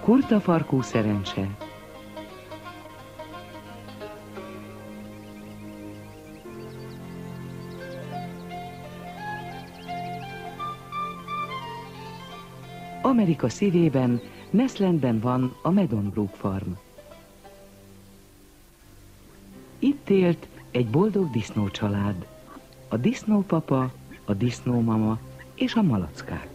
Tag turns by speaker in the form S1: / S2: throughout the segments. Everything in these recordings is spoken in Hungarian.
S1: Kurta farkú szerencse. Amerika szívében, Nesslandben van a Meadowbrook Farm. Itt élt egy boldog disznócsalád. A disznópapa, a disznómama és a malackák.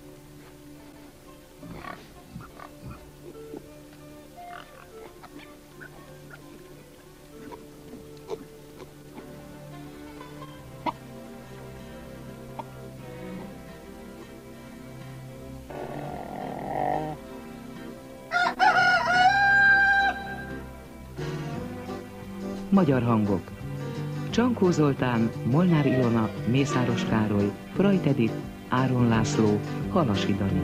S1: Magyar hangok: Csankó Zoltán, Molnár Ilona, Mészáros Károly, Frajt Edith, Áron László, Halasi Dani.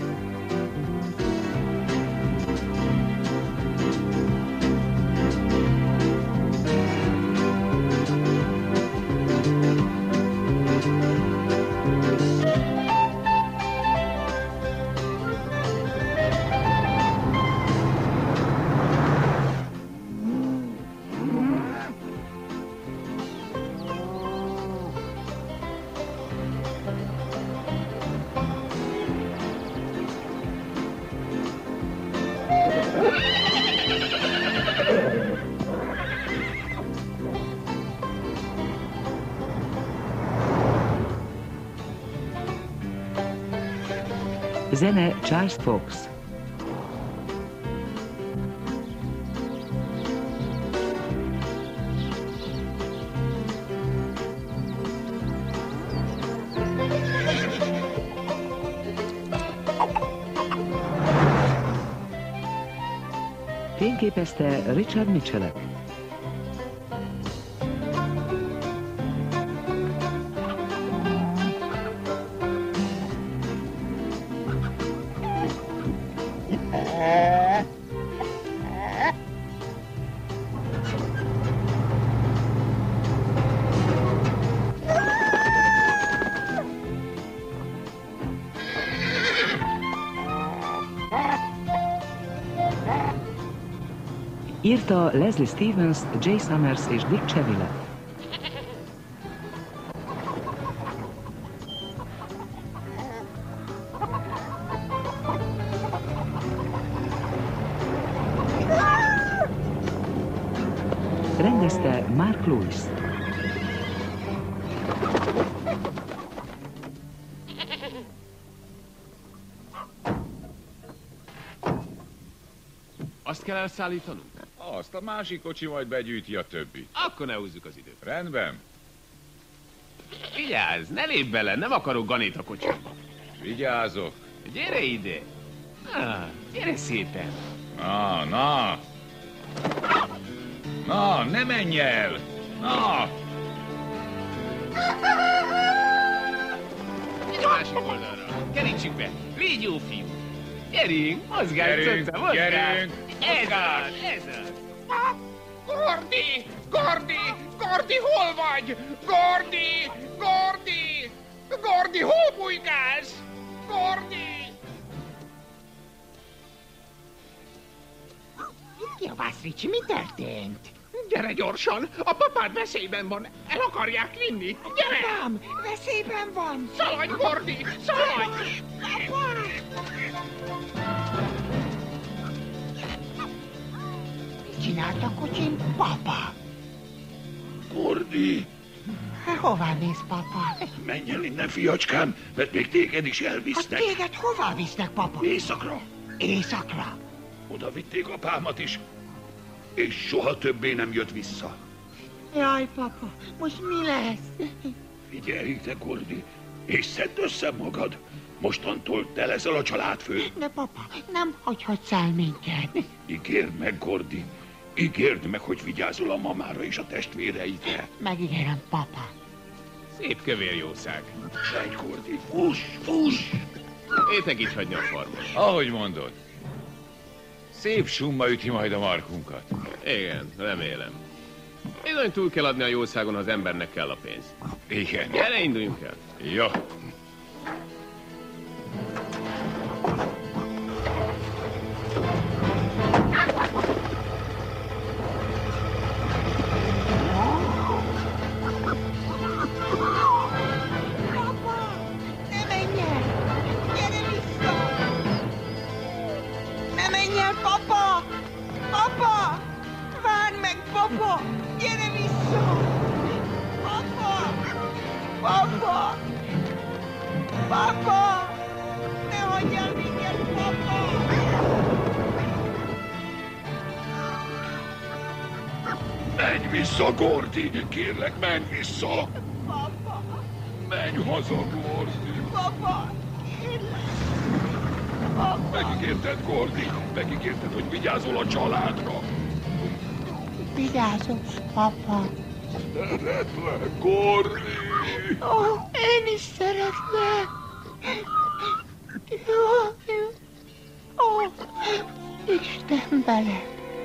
S1: Zene Charles Fox. Fényképezte Richard Michelek. Írta Leslie Stevens, Jay Summers és Dick Chevillet. Rendezte Mark Lewis.
S2: Azt kell elszállítanunk?
S3: Azt, a másik kocsi majd begyűjti a többit.
S2: Akkor ne húzzuk az időt.
S3: Rendben.
S2: Vigyázz, ne lépj bele, nem akarok ganét a kocsimba.
S3: Vigyázok.
S2: Gyere ide. Gyere szépen.
S3: Na. Na, ne menj el. Na.
S2: Gyere a másik oldalra. Kerítsük be. Légy jó fiú. Gyerünk, mozgálj, Cöcce, mozgálj.
S3: Gyerünk.
S2: Ez az.
S4: Gordi, hol vagy? Gordi, hol bujkálsz? Gordi! Kiabálsz, Ricsi, mi történt? Gyere gyorsan, a papád veszélyben van, el akarják vinni. Gyere! Nem, veszélyben van. Szaladj, Gordi, szaladj! Mit csinált a kocsim, papa?
S5: Gordi!
S4: Hová mész, papa?
S5: Menj el innen, fiacskám, mert még téged is elvisznek.
S4: Téged hová visznek, papa?
S5: Éjszakra.
S4: Éjszakra?
S5: Oda vitték apámat is, és soha többé nem jött vissza.
S4: Jaj, papa, most mi lesz?
S5: Figyelj, te Gordi, és szedd össze magad. Mostantól te leszel a családfő.
S4: De papa, nem hagyhatsz el minket.
S5: Ígérd meg, Gordi. Ígérd meg, hogy vigyázol a mamára és a testvéreidre.
S4: Megígérem, papa.
S2: Szép kövér jószág.
S5: Menj, Gordi, fuss!
S2: Étek is hagyni a farmot.
S3: Ahogy mondod. Szép summa üti majd a markunkat.
S2: Igen, remélem. Bizony túl kell adni a jószágon, ha az embernek kell a pénz.
S3: Igen.
S2: Gyere, induljunk el.
S3: Jó.
S6: Papa, gyere vissza! Papa! Papa! Papa! Ne hagyjál minket, papa!
S5: Menj vissza, Gordi! Kérlek, menj vissza!
S6: Papa!
S5: Menj haza, Gordi!
S6: Papa! Kérlek! Papa!
S5: Megígérted, Gordi? Megígérted, hogy vigyázol a családra?
S6: Vigyázok, papa!
S5: Szeretlek, Gordi!
S6: Ó, én is szeretlek! Jó, jó. Ó, Isten bele!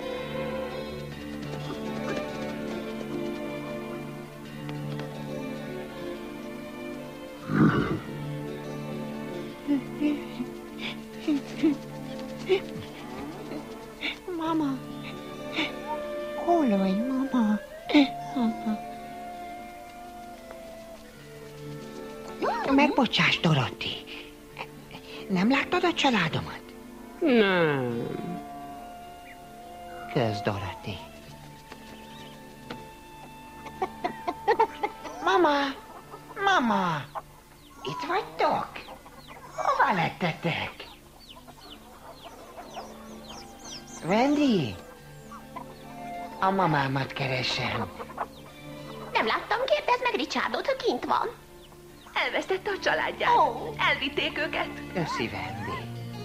S6: Mama! Hol vagy, mama? Megbocsáss, Dorothy. Nem láttad a családomat?
S7: Nem.
S6: Kösz, Dorothy. Mama! Mama! Itt vagytok? Hova lettetek? Wendy! A mamámat keresem.
S8: Nem láttam, kérdezd meg Richardot, ha kint van.
S9: Elvesztette a családját.
S8: Ó.
S9: Elvitték őket.
S6: Köszi, Wendy.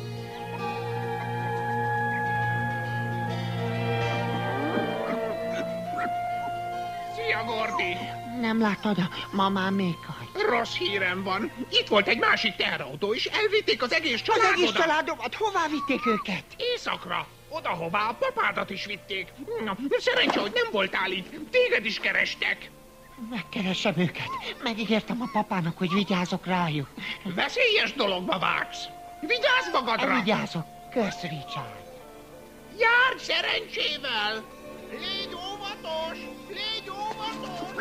S4: Szia, Gordi!
S6: Nem láttad, a mamám még hagy.
S4: Rossz hírem van. Itt volt egy másik teherautó, és elvitték az egész
S6: Az
S4: családodat.
S6: egész családomat hová vitték őket?
S4: Éjszakra. Oda, hová a papádat is vitték. Na, szerencsé, hogy nem voltál itt. Téged is kerestek.
S6: Megkeresem őket. Megígértem a papának, hogy vigyázok rájuk.
S4: Veszélyes dologba vágsz. Vigyázz magadra!
S6: Vigyázok. Kösz, Richard.
S4: Járj szerencsével! Légy óvatos! Légy óvatos!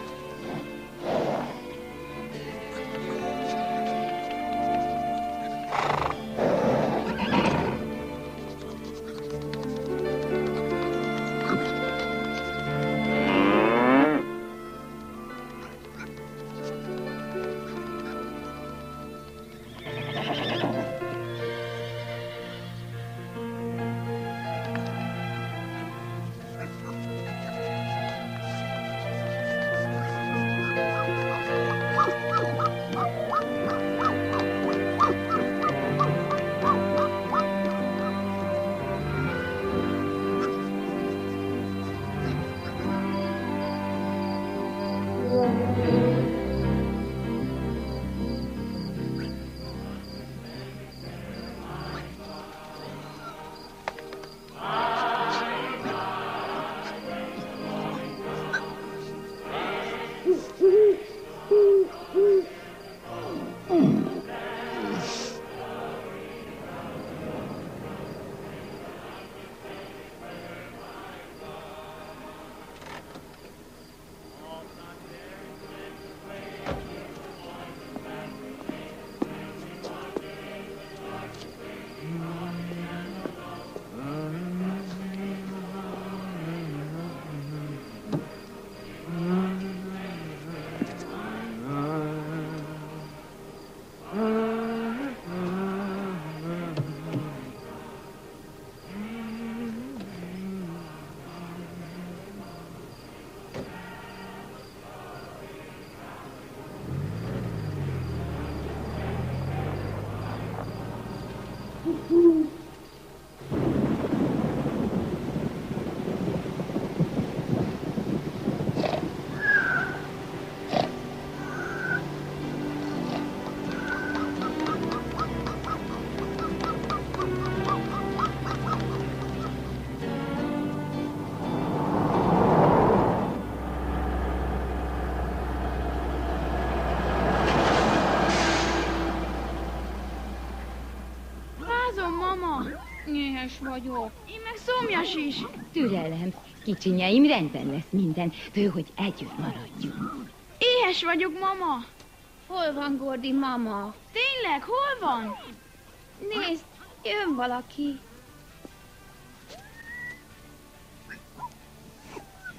S10: Éhes vagyok. Én meg szomjas is.
S11: Türelem, kicsinyeim, rendben lesz minden. Fő, hogy együtt maradjunk.
S10: Éhes vagyok, mama.
S8: Hol van Gordi mama?
S10: Tényleg, hol van?
S8: Nézd, jön valaki.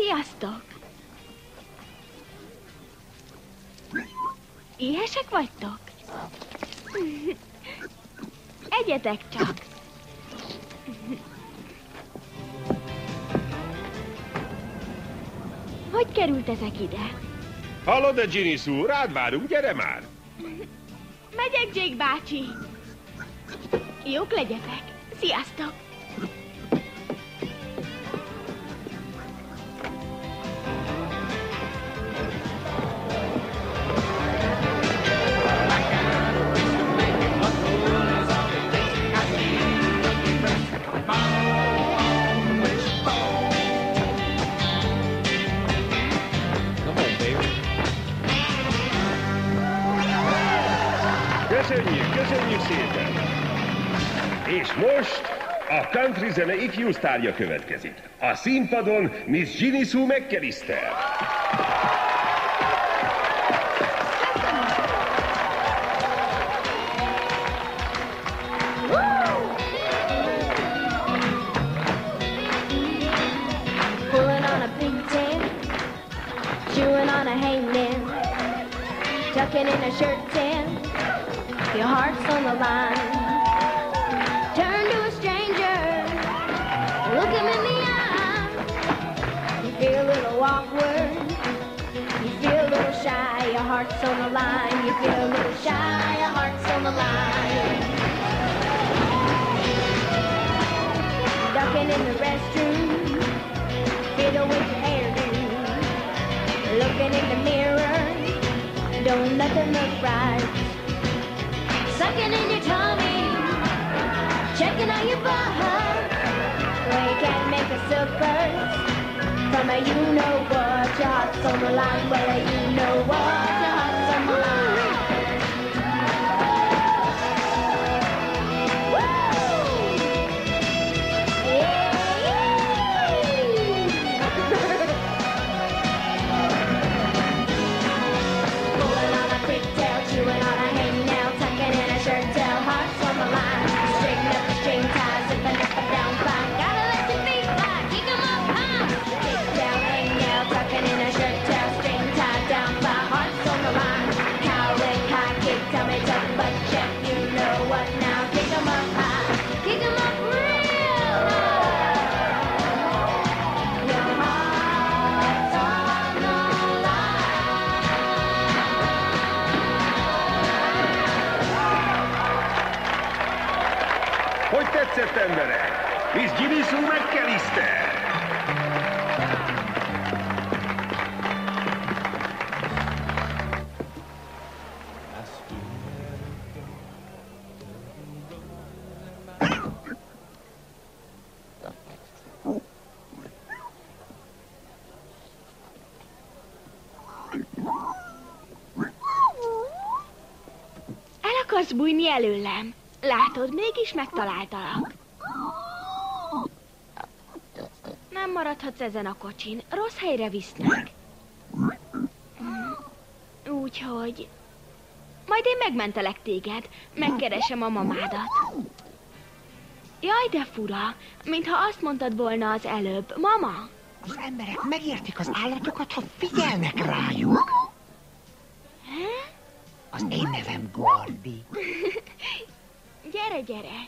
S10: Sziasztok! Éhesek vagytok? Egyetek csak! Hogy kerültetek ide?
S7: Hallod-e, Ginny Sue? Rád várunk, gyere már!
S10: Megyek, Jake bácsi! Jók legyetek! Sziasztok!
S7: Köszönjük szépen! És most a country zene ifjú sztárja következik. A színpadon Miss Ginny Sue McAllister.
S12: Pulling on a pigtail, chewing on a hangnail, tucking in a shirt tail. Your heart's on the line. Turn to a stranger, look him in the eye. You feel a little awkward, you feel a little shy. Your heart's on the line. You feel a little shy. Your heart's on the line. Ducking in the restroom, fiddle with your hairdo. Looking in the mirror, don't nothing look right. Sucking in your tummy, checking out your butt. Well, you can't make a surprise from a you-know-what. Your heart's on the line. Well, you know what, your heart's on the line. Woo! Yeah, pulling on a pigtail, chewing on a hangnail, tucking in a shirt tail, hearts on the line. Straighten up the string ties, zipping up and down fine. Gotta let your feet fly, kick 'em up high. Pigtail, hangnail, tucking in a shirt tail, string tied down fine, hearts on the line. Cowlick, high kick, tummy tuck, butt check, you know what now. Kick 'em up high, kick 'em up real high. Your heart's on the
S7: Hogy tetszett, emberek? Miss Ginny Sue McAllister!
S10: El akarsz bújni előlem? Látod, mégis megtaláltalak. Nem maradhatsz ezen a kocsin. Rossz helyre visznek. Úgyhogy... Majd én megmentelek téged. Megkeresem a mamádat. Jaj, de fura. Mintha azt mondtad volna az előbb. Mama?
S6: Az emberek megértik az állatokat, ha figyelnek rájuk. Az én nevem Gordy.
S10: Gyere, gyere.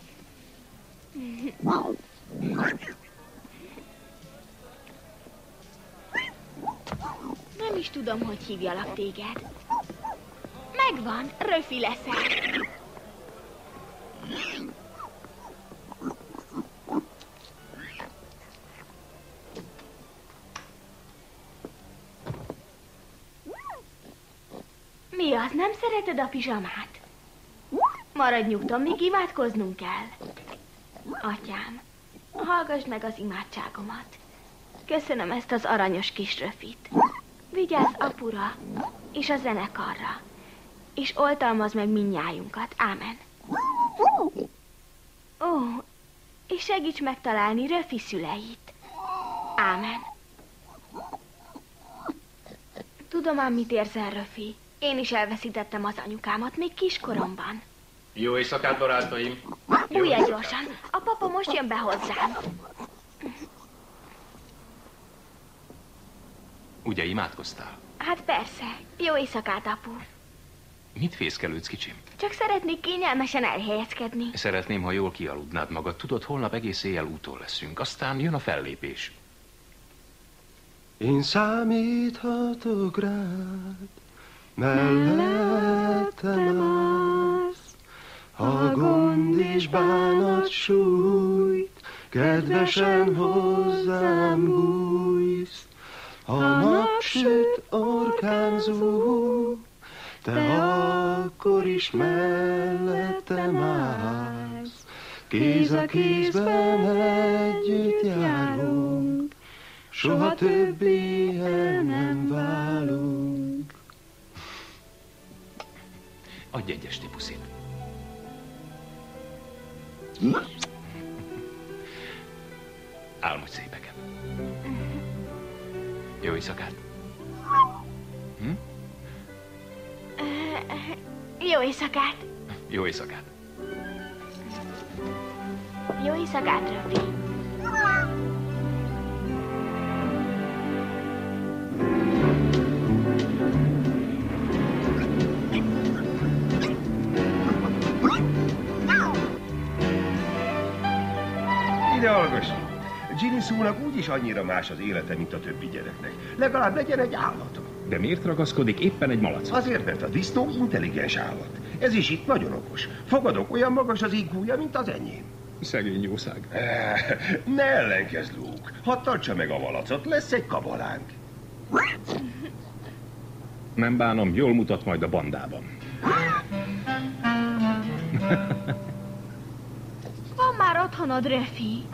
S10: Nem is tudom, hogy hívjalak téged. Megvan, Röfi leszel. Mi az, nem szereted a pizsamát? Maradj nyugton, még imádkoznunk kell. Atyám, hallgass meg az imádságomat. Köszönöm ezt az aranyos kis Röfit. Vigyázz apura és a zenekarra, és oltalmazd meg mindnyájunkat. Ámen. Ó, és segíts megtalálni Röfi szüleit. Ámen. Tudom ám, mit érzel, Röfi. Én is elveszítettem az anyukámat még kiskoromban.
S13: Jó éjszakát, barátaim!
S10: Bújj gyorsan, a papa most jön be hozzám.
S13: Ugye imádkoztál?
S10: Hát persze. Jó éjszakát, apu.
S13: Mit fészkelődsz, kicsim?
S10: Csak szeretnék kényelmesen elhelyezkedni.
S13: Szeretném, ha jól kialudnád magad. Tudod, holnap egész éjjel úton leszünk. Aztán jön a fellépés.
S14: Én számíthatok rád, mellettem állsz, ha gond és bánat sújt, kedvesen hozzám bújsz. Ha napsüt, orkán zúg, te akkor is mellettem állsz. Kéz a kézben együtt járunk, soha többé el nem válunk.
S13: Adj egy esti puszit. Álmodj szépeket. Jó éjszakát.
S10: Jó éjszakát.
S13: Jó éjszakát.
S10: Jó éjszakát, Röfi.
S7: Ide hallgass! Ginny Sue-nak úgyis annyira más az élete, mint a többi gyereknek. Legalább legyen egy állata.
S15: De miért ragaszkodik éppen egy malacot?
S7: Azért, mert a disznó intelligens állat. Ez is itt nagyon okos. Fogadok, olyan magas az IQ-ja, mint az enyém.
S15: Szegény jószág.
S7: Ne ellenkezz, Luke. Hadd tartsa meg a malacot, lesz egy kabalánk.
S15: Nem bánom, jól mutat majd a bandában.
S10: Van már otthonod, Röfi.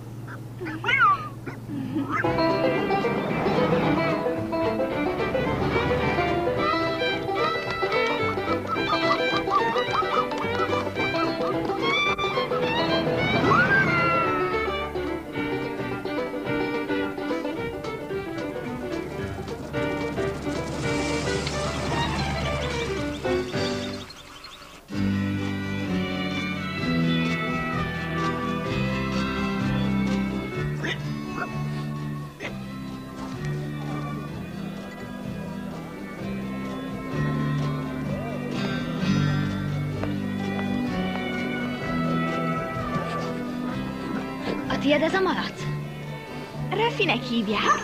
S11: Tiéd ez a malac?
S10: Röfinek hívják.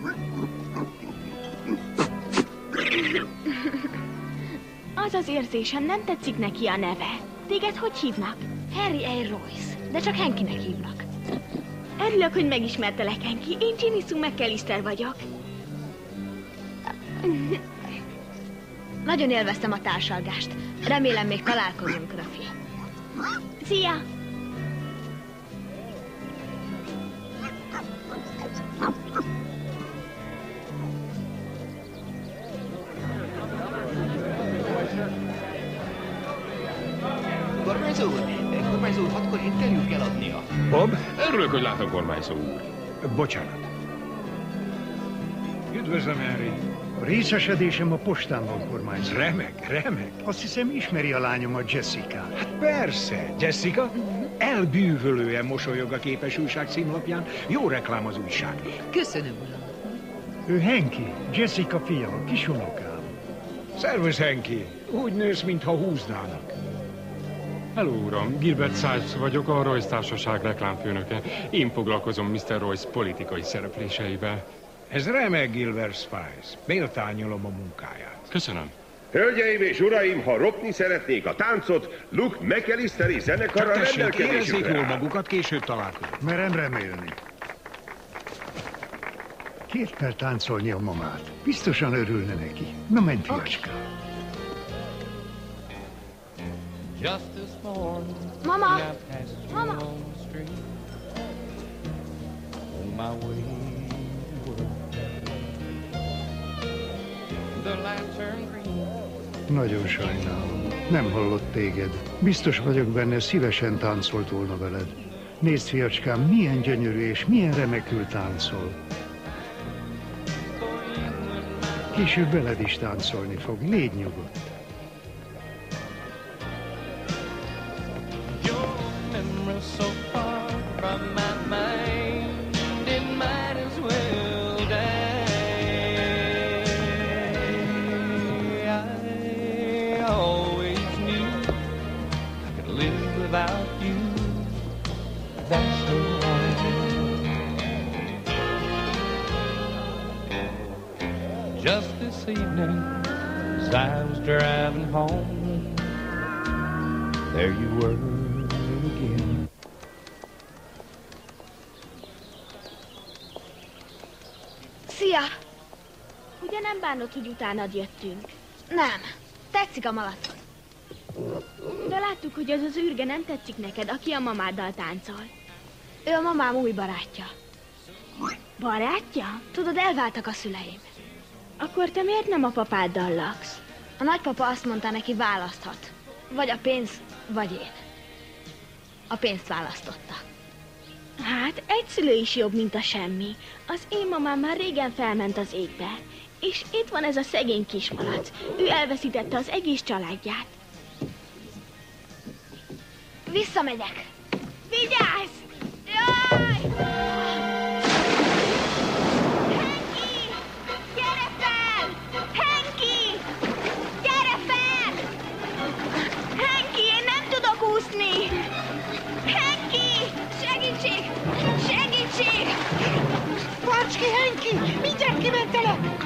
S10: Az az érzésem, nem tetszik neki a neve. Téged hogy hívnak?
S11: Harry A. Royce, de csak Hankynek hívnak.
S10: Örülök, hogy megismertelek, Hanky. Én Ginny Sue McAllister vagyok.
S11: Nagyon élveztem a társalgást. Remélem, még találkozunk, Röfi.
S10: Szia!
S16: Kormányzó úr, 6-kor interjút kell adnia.
S15: Bob, örülök, hogy látom, kormányzó úr. Bocsánat.
S17: Üdvözlöm, Henry. A részesedésem a postán van, kormányzó.
S15: Remek.
S17: Azt hiszem, ismeri a lányomat, Jessica.
S15: Hát persze, Jessica elbűvölően mosolyog a Képes Újság címlapján. Jó reklám az újság.
S18: Köszönöm, uram.
S17: Ő Hanky, Jessica fia, a kisunokám.
S15: Szervusz, Hanky. Úgy nősz, mintha húznának.
S19: Hello, uram. Gilbert Sykes vagyok, a Royce Társaság reklámfőnöke. Én foglalkozom Mr. Royce politikai szerepléseivel.
S15: Ez remek, Gilbert Spice. Méltányolom a munkáját.
S19: Köszönöm.
S7: Hölgyeim és uraim, ha ropni szeretnék a táncot, Luke McAllisteri zenekarra rendelkezésükre.
S15: Érezzék jól magukat, később találkozunk.
S17: Merem remélni. Kért fel táncolni a mamát. Biztosan örülne neki. Na menj, fiacska.
S10: Mama! Mama!
S17: Nagyon sajnálom. Nem hallott téged. Biztos vagyok benne, szívesen táncolt volna veled. Nézd, fiacskám, milyen gyönyörű és milyen remekül táncol. Később veled is táncolni fog. Légy nyugodt.
S18: As I was driving home, there you were again.
S10: Szia! Ugye nem bánod, hogy utánad jöttünk? Nem. Tetszik a malacod. De láttuk, hogy az az űrge nem tetszik neked, aki a mamáddal táncol. Ő a mamám új barátja. Barátja? Tudod, elváltak a szüleim. Akkor te miért nem a papáddal laksz? A nagypapa azt mondta, neki választhat. Vagy a pénz, vagy én. A pénzt választotta. Hát, egy szülő is jobb, mint a semmi. Az én mamám már régen felment az égbe. És itt van ez a szegény kismalac. Ő elveszítette az egész családját. Visszamegyek. Vigyázz! Jaj! Henki! Gyere fel! Henki! Gyere fel! Henki, én nem tudok úszni! Henki! Segítség! Segítség!
S6: Tarts ki, Henki! Mindjárt kimentelek!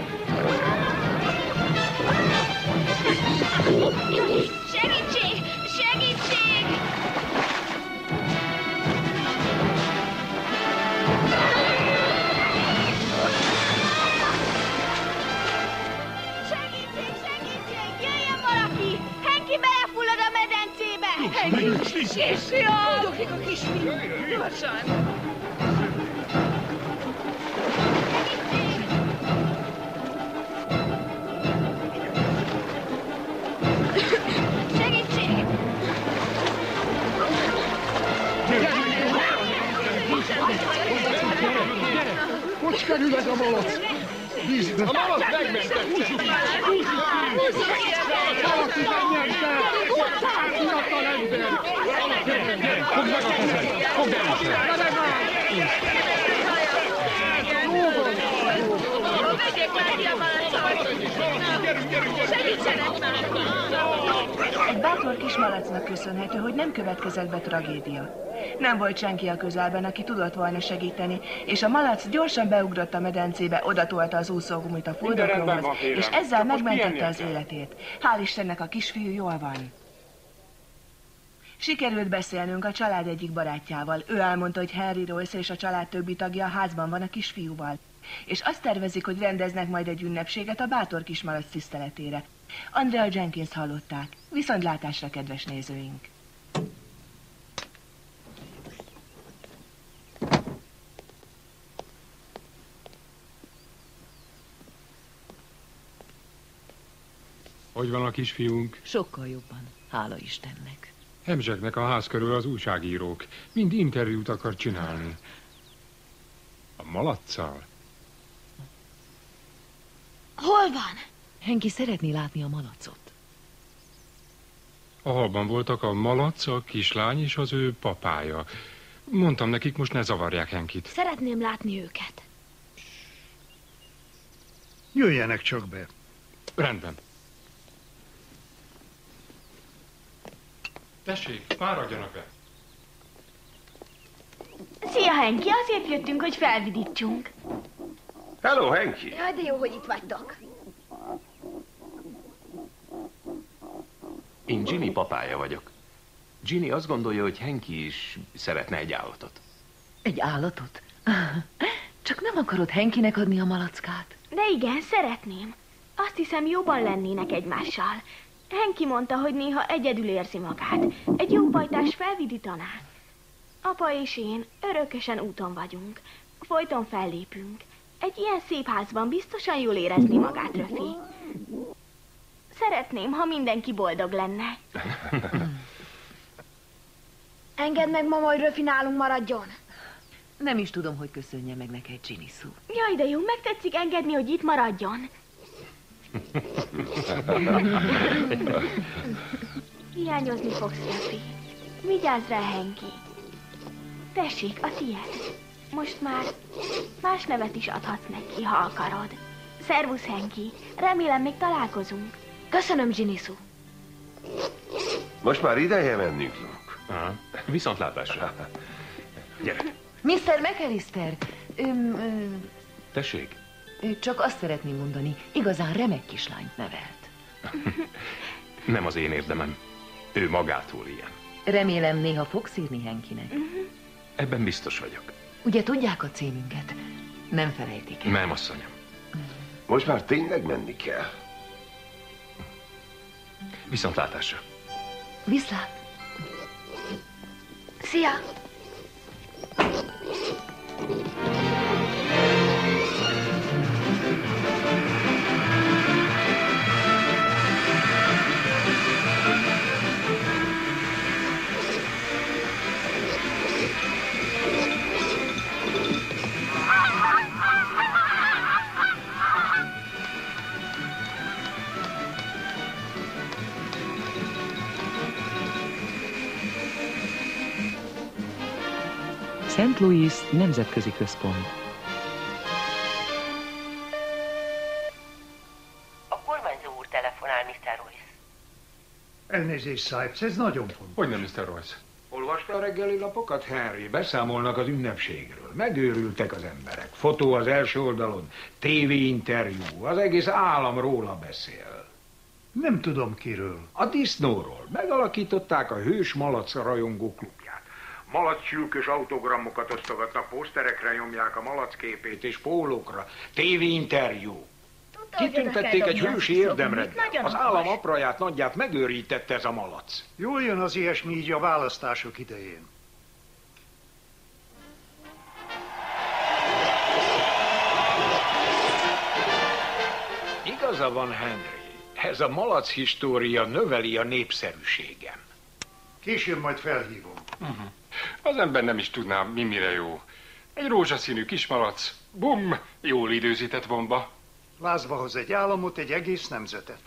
S10: Segítség! Segítség! Segítség! Segítség! Jöjjön valaki! Henki belefullad a medencébe! Henki! Kisfiam!
S9: Dugjuk a kisfiam! Gyorsan!
S10: Segítség!
S17: Hogy kerül ez a malac? Vízbe!
S2: A malac megmentett! Húzzuk meg!
S17: Valaki menjen fel! Fiatal ember!
S19: Gyere, fogd meg a kezed! Fogd erősen!
S9: Vegyék már ki a malacot! Segítsenek már!
S20: Egy bátor kismalacnak köszönhető, hogy nem következett be tragédia. Nem volt senki a közelben, aki tudott volna segíteni, és a malac gyorsan beugrott a medencébe, odatolta az úszógumit a fuldoklóhoz, és ezzel megmentette az életét. Hál' Istennek a kisfiú jól van. Sikerült beszélnünk a család egyik barátjával. Ő elmondta, hogy Henry Royce és a család többi tagja a házban van a kisfiúval. És azt tervezik, hogy rendeznek majd egy ünnepséget a bátor kismalac tiszteletére. Andrea Jenkins hallották. Viszontlátásra, kedves nézőink!
S19: Hogy van a kisfiunk?
S1: Sokkal jobban, hála Istennek.
S19: Hemzsegnek a ház körül az újságírók. Mind interjút akar csinálni. A malaccal?
S10: Hol van?
S1: Henki szeretné látni a malacot.
S19: A hallban voltak a malac, a kislány és az ő papája. Mondtam nekik, most ne zavarják Henkit.
S10: Szeretném látni őket.
S17: Jöjjenek csak be.
S19: Rendben. Tessék, fáradjanak be.
S10: Szia, Henki, azért jöttünk, hogy felvidítsunk.
S7: Hello, Henki!
S10: Jaj, de jó, hogy itt vagytok.
S13: Én Ginny papája vagyok. Ginny azt gondolja, hogy Henki is szeretne egy állatot.
S1: Egy állatot? Csak nem akarod Henkinek adni a malackát?
S10: De igen, szeretném. Azt hiszem, jobban lennének egymással. Henki mondta, hogy néha egyedül érzi magát. Egy jó pajtás felvidítaná. Apa és én örökösen úton vagyunk. Folyton fellépünk. Egy ilyen szép házban biztosan jól érezni magát, Röfi. Szeretném, ha mindenki boldog lenne. Engedd meg, mama, hogy Röfi nálunk maradjon.
S1: Nem is tudom, hogy köszönje meg neked, Ginny Sue.
S10: Jaj, de jó, megtetszik engedni, hogy itt maradjon. Hiányozni fogsz, Röfi. Vigyázz rá, Henki. Tessék, a tiéd. Most már más nevet is adhatsz neki, ha akarod. Szervusz, Henki. Remélem, még találkozunk. Köszönöm, Ginny Sue.
S7: Most már ideje mennünk, Luke.
S13: Viszontlátásra.
S7: Gyere.
S1: Mr. McAllister,
S13: Tessék?
S1: csak azt szeretném mondani, igazán remek kislányt nevelt.
S13: Nem az én érdemem. Ő magától ilyen.
S21: Remélem néha fogsz írni Henkinek.
S13: Ebben biztos vagyok.
S21: Ugye tudják a címünket? Nem felejtik el.
S13: Nem, asszonyom.
S7: Most már tényleg menni kell.
S13: Viszontlátásra.
S21: Viszlát.
S10: Szia!
S1: St. Louis nemzetközi központ.
S21: A kormányzó úr telefonál, Mr. Royce.
S17: Elnézést, Sipes, ez nagyon fontos.
S19: Hogy nem, Mr. Royce?
S15: Olvasta a reggeli lapokat, Henry? Beszámolnak az ünnepségről. Megőrültek az emberek. Fotó az első oldalon, tévéinterjú, az egész állam róla beszél.
S17: Nem tudom kiről.
S15: A disznóról. Megalakították a Hős Malac rajongó klubját. Malac sülkös autogramokat osztogatnak, poszterekre nyomják a malac képét és pólókra. tévéinterjú. Kitüntették egy hősi érdemre. Az állam apraját, nagyját megőrítette ez a malac.
S17: Jól jön az ilyesmi így a választások idején.
S15: Igaza van, Henry. Ez a malac história növeli a népszerűségem.
S17: Később majd felhívom.
S19: Az ember nem is tudná, mire jó. Egy rózsaszínű kismalac, bum, jól időzített bomba.
S17: Lázba hoz egy államot, egy egész nemzetet.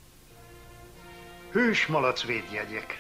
S17: Hős malac védjegyek.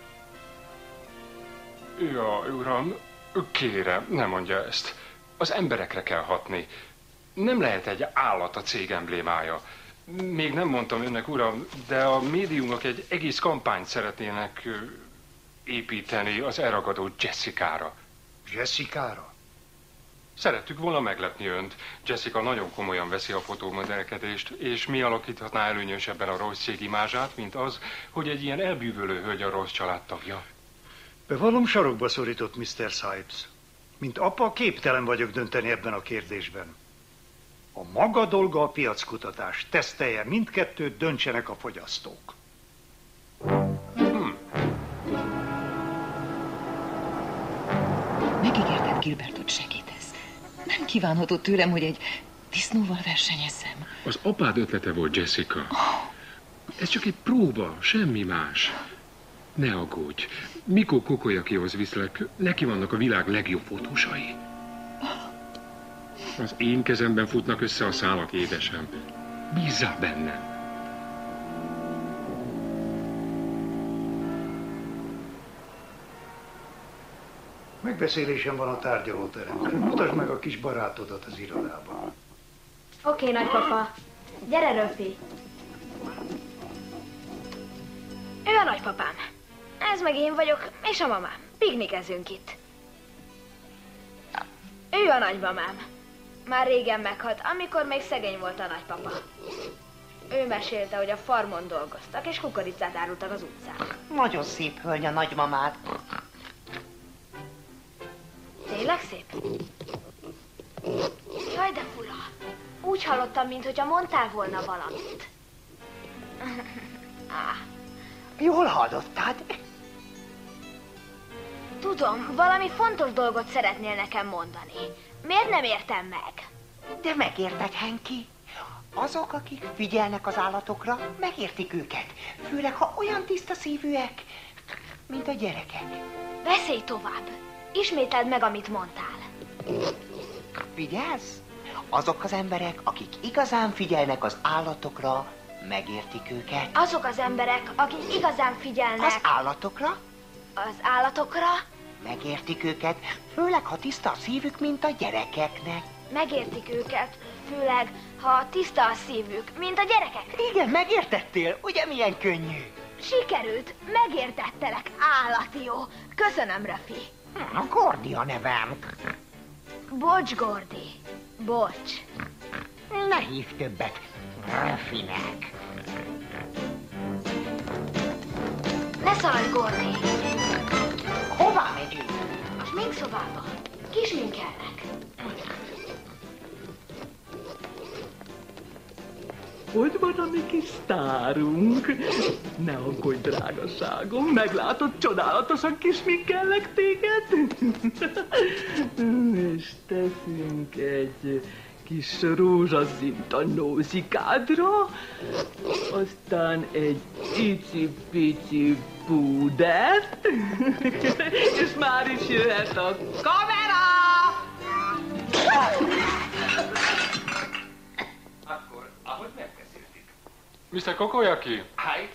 S19: Ja, uram, kérem, ne mondja ezt. Az emberekre kell hatni. Nem lehet egy állat a cég emblémája. Még nem mondtam önnek, uram, de a médiumok egy egész kampányt szeretnének építeni az elragadó Jessicára.
S17: Jessicára?
S19: Szerettük volna meglepni önt. Jessica nagyon komolyan veszi a fotómodellkedést, és mi alakíthatná előnyösebben a Royce cég imázsát, mint az, hogy egy ilyen elbűvölő hölgy a Royce családtagja.
S17: Bevallom, sarokba szorított Mr. Sipes. Mint apa, képtelen vagyok dönteni ebben a kérdésben. A maga dolga a piackutatás. Tesztelje mindkettőt, döntsenek a fogyasztók.
S21: Megígérted, Gilbert, hogy segítesz. Nem kívánhatod tőlem, hogy egy disznóval versenyezzem.
S19: Az apád ötlete volt, Jessica. Ez csak egy próba, semmi más. Ne aggódj. Mikor Kokoyakihoz viszlek, neki vannak a világ legjobb fotósai. Az én kezemben futnak össze a szálak, édesem. Bízzál bennem.
S17: Megbeszélésem van a tárgyalóteremben. Mutasd meg a kis barátodat az irodában.
S10: Oké, nagypapa. Gyere, Röfi. Ő a nagypapám. Ez meg én vagyok, és a mamám. Piknikezünk itt. Ő a nagymamám. Már régen meghalt, amikor még szegény volt a nagypapa. Ő mesélte, hogy a farmon dolgoztak, és kukoricát árultak az utcán.
S6: Nagyon szép hölgy a nagymamád.
S10: Tényleg szép? Jaj, de fura. Úgy hallottam, mintha mondtál volna valamit.
S6: Jól hallottad?
S10: Tudom, valami fontos dolgot szeretnél nekem mondani. Miért nem értem meg?
S6: De megérted, Henki? Azok, akik figyelnek az állatokra, megértik őket. Főleg, ha olyan tiszta szívűek, mint a gyerekek.
S10: Beszélj tovább. Ismételd meg, amit mondtál.
S6: Figyelsz? Azok az emberek, akik igazán figyelnek az állatokra, megértik őket.
S10: Azok az emberek, akik igazán figyelnek...
S6: Az állatokra?
S10: Az állatokra?
S6: Megértik őket, főleg, ha tiszta a szívük, mint a gyerekeknek.
S10: Megértik őket, főleg, ha tiszta a szívük, mint a gyerekek.
S6: Igen, megértettél? Ugye milyen könnyű?
S10: Sikerült, megértettelek, állati jó. Köszönöm, Röfi.
S6: Gordi a nevem.
S10: Bocs, Gordi. Bocs.
S6: Ne hívj többet Röfinek.
S10: Szaladj, Gordi!
S6: Hová megyünk?
S10: A sminkszobába. Kisminkelnek.
S3: Hogy van a mi kis sztárunk? Ne aggódj, drágaságom, meglátod, csodálatosan kisminkellek téged? És teszünk egy kis rózsaszínt a nózikádra, aztán egy icipici púdert, és már is jöhet a kamera!
S13: Akkor, ahogy megbeszéltük.
S19: Mr. Kokoyaki?
S13: Hi.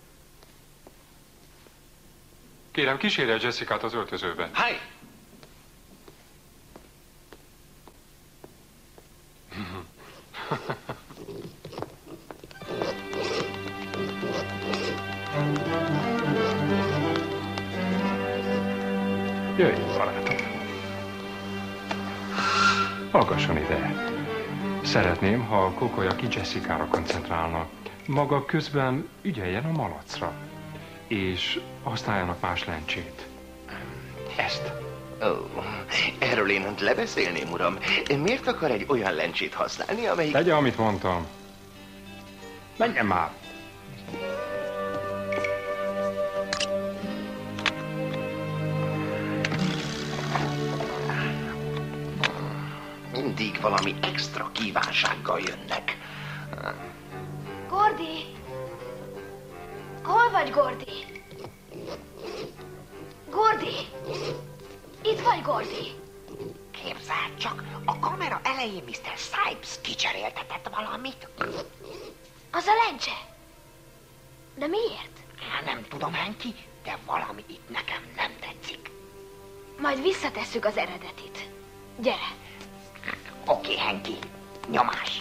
S19: Kérem, kísérje Jessicát az öltözőbe.
S13: Hi.
S19: Jöjj, barátom. Hallgasson ide. Szeretném, ha a Kokoyaki Jessicára koncentrálna. Maga közben ügyeljen a malacra. És használjanak más lencsét. Ezt.
S16: Erről én önt lebeszélném, uram. Miért akar egy olyan lencsét használni, amelyik...
S19: Tegye, amit mondtam. Menjen már!
S16: Mindig valami extra kívánsággal jönnek.
S10: Gordi! Hol vagy, Gordi? Gordi! Itt vagy, Gordi!
S6: Képzeld csak, a kamera elején Mr. Sipes kicseréltetett valamit.
S10: Az a lencse. De miért?
S6: Nem tudom, Henki, de valami itt nekem nem tetszik.
S10: Majd visszatesszük az eredetit. Gyere!
S6: Oké, Henki. Nyomás!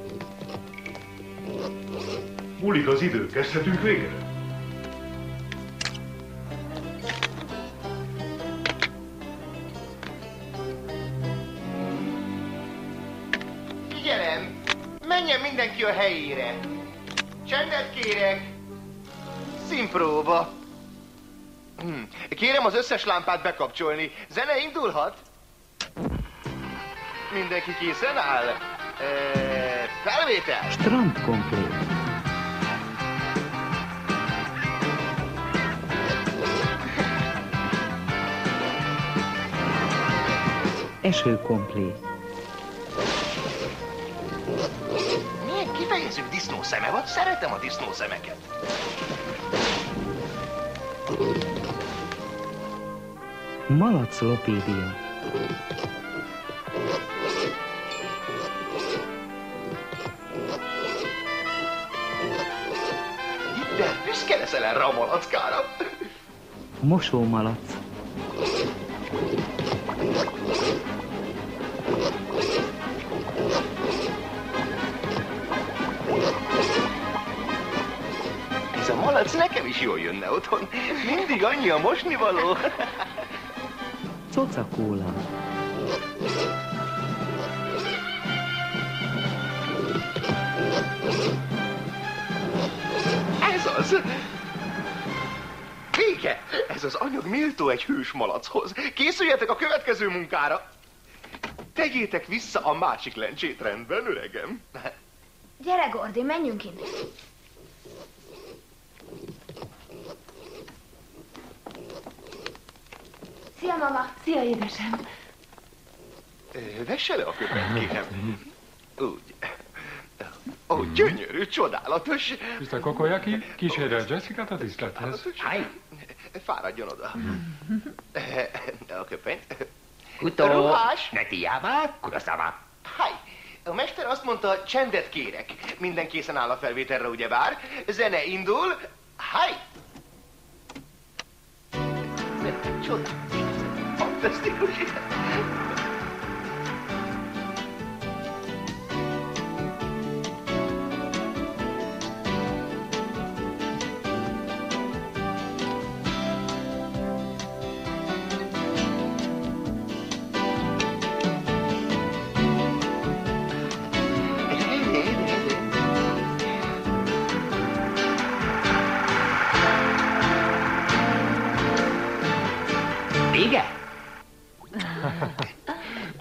S17: Múlik az idő, kezdhetünk végre?
S16: Figyelem! Menjen mindenki a helyére! Csendet kérek! Színpróba! Kérem az összes lámpát bekapcsolni. Zene indulhat? Mindenki készen áll? Felvétel!
S1: Strand komplét. Eső komplét.
S16: Milyen kifejező disznószeme van? Szeretem a disznószemeket.
S1: Malaclopédia.
S16: De büszke leszel erre a malackára.
S1: Mosómalac.
S16: Ez a malac nekem is jól jönne otthon. Mindig annyi a mosnivaló.
S1: Cocakóla.
S16: Ez az. Vége! Ez az anyag méltó egy hős malachoz. Készüljetek a következő munkára. Tegyétek vissza a másik lencsét rendben, öregem.
S10: Gyere, Gordi, menjünk innen. Szia, mama!
S20: Szia, édesem!
S16: Vesse le a köpenyt, kérem. Úgy. Ó, gyönyörű, csodálatos.
S19: Mr. Kokoyaki, kísérje Jessicát a díszlethez.
S16: Fáradjon oda. A köpeny.
S6: Ruhás. Netiába, kuraszava.
S16: Háj. A mester azt mondta, csendet kérek. Minden készen áll a felvételre, ugyebár. Zene indul. Háj! Csodálatos. Fantasztikus.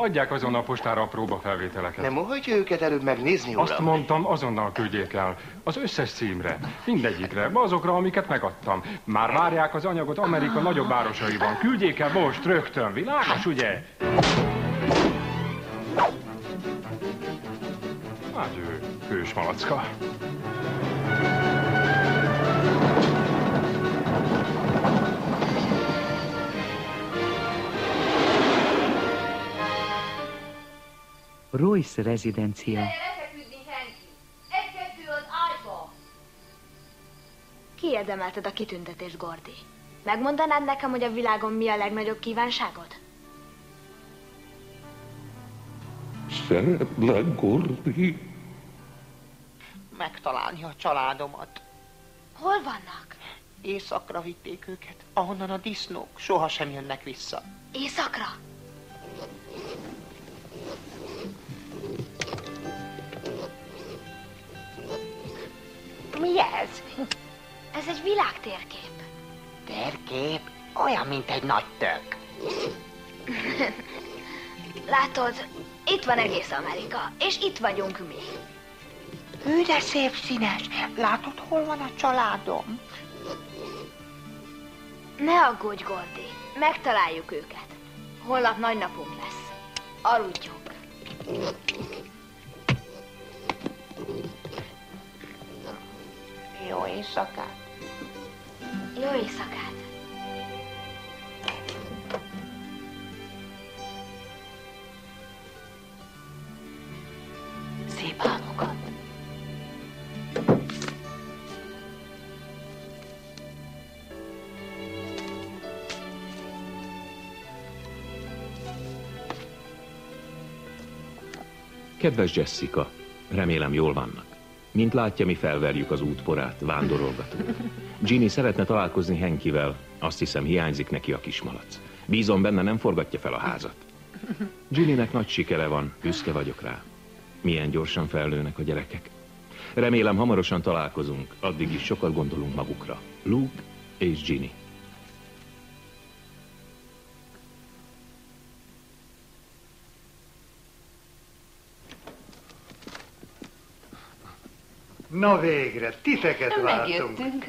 S19: Adják azonnal postára a próbafelvételeket.
S16: Nem óhajtja őket előbb megnézni, uram?
S19: Azt mondtam, azonnal küldjék el. Az összes címre. Mindegyikre. Azokra, amiket megadtam. Már várják az anyagot Amerika nagyobb városaiban. Küldjék el most, rögtön. Világos, ugye? Hát ő hős malacka.
S1: Royce rezidencia.
S10: Kiérdemelted a kitüntetést, Gordy. Megmondanád nekem, hogy a világon mi a legnagyobb kívánságod?
S5: Szeretlek, Gordy.
S6: Megtalálni a családomat.
S10: Hol vannak?
S6: Északra vitték őket, ahonnan a disznók sohasem jönnek vissza.
S10: Északra?
S6: Mi ez?
S10: Ez egy világtérkép.
S6: Térkép? Olyan, mint egy nagy tök.
S10: Látod, itt van egész Amerika, és itt vagyunk mi.
S6: Hű, de szép színes. Látod, hol van a családom?
S10: Ne aggódj, Gordy. Megtaláljuk őket. Holnap nagy napunk lesz. Aludjunk.
S6: Jó éjszakát.
S10: Jó éjszakát.
S6: Szép álmokat.
S13: Kedves Jessica, remélem jól vannak. Mint látja, mi felverjük az útporát, vándorolgatunk. Ginny szeretne találkozni Hankyvel, azt hiszem hiányzik neki a kismalac. Bízom benne, nem forgatja fel a házat. Ginnynek nagy sikere van, büszke vagyok rá. Milyen gyorsan fejlődnek a gyerekek. Remélem hamarosan találkozunk, addig is sokat gondolunk magukra. Luke és Ginny.
S17: Na végre, titeket vártunk.
S21: Megjöttünk.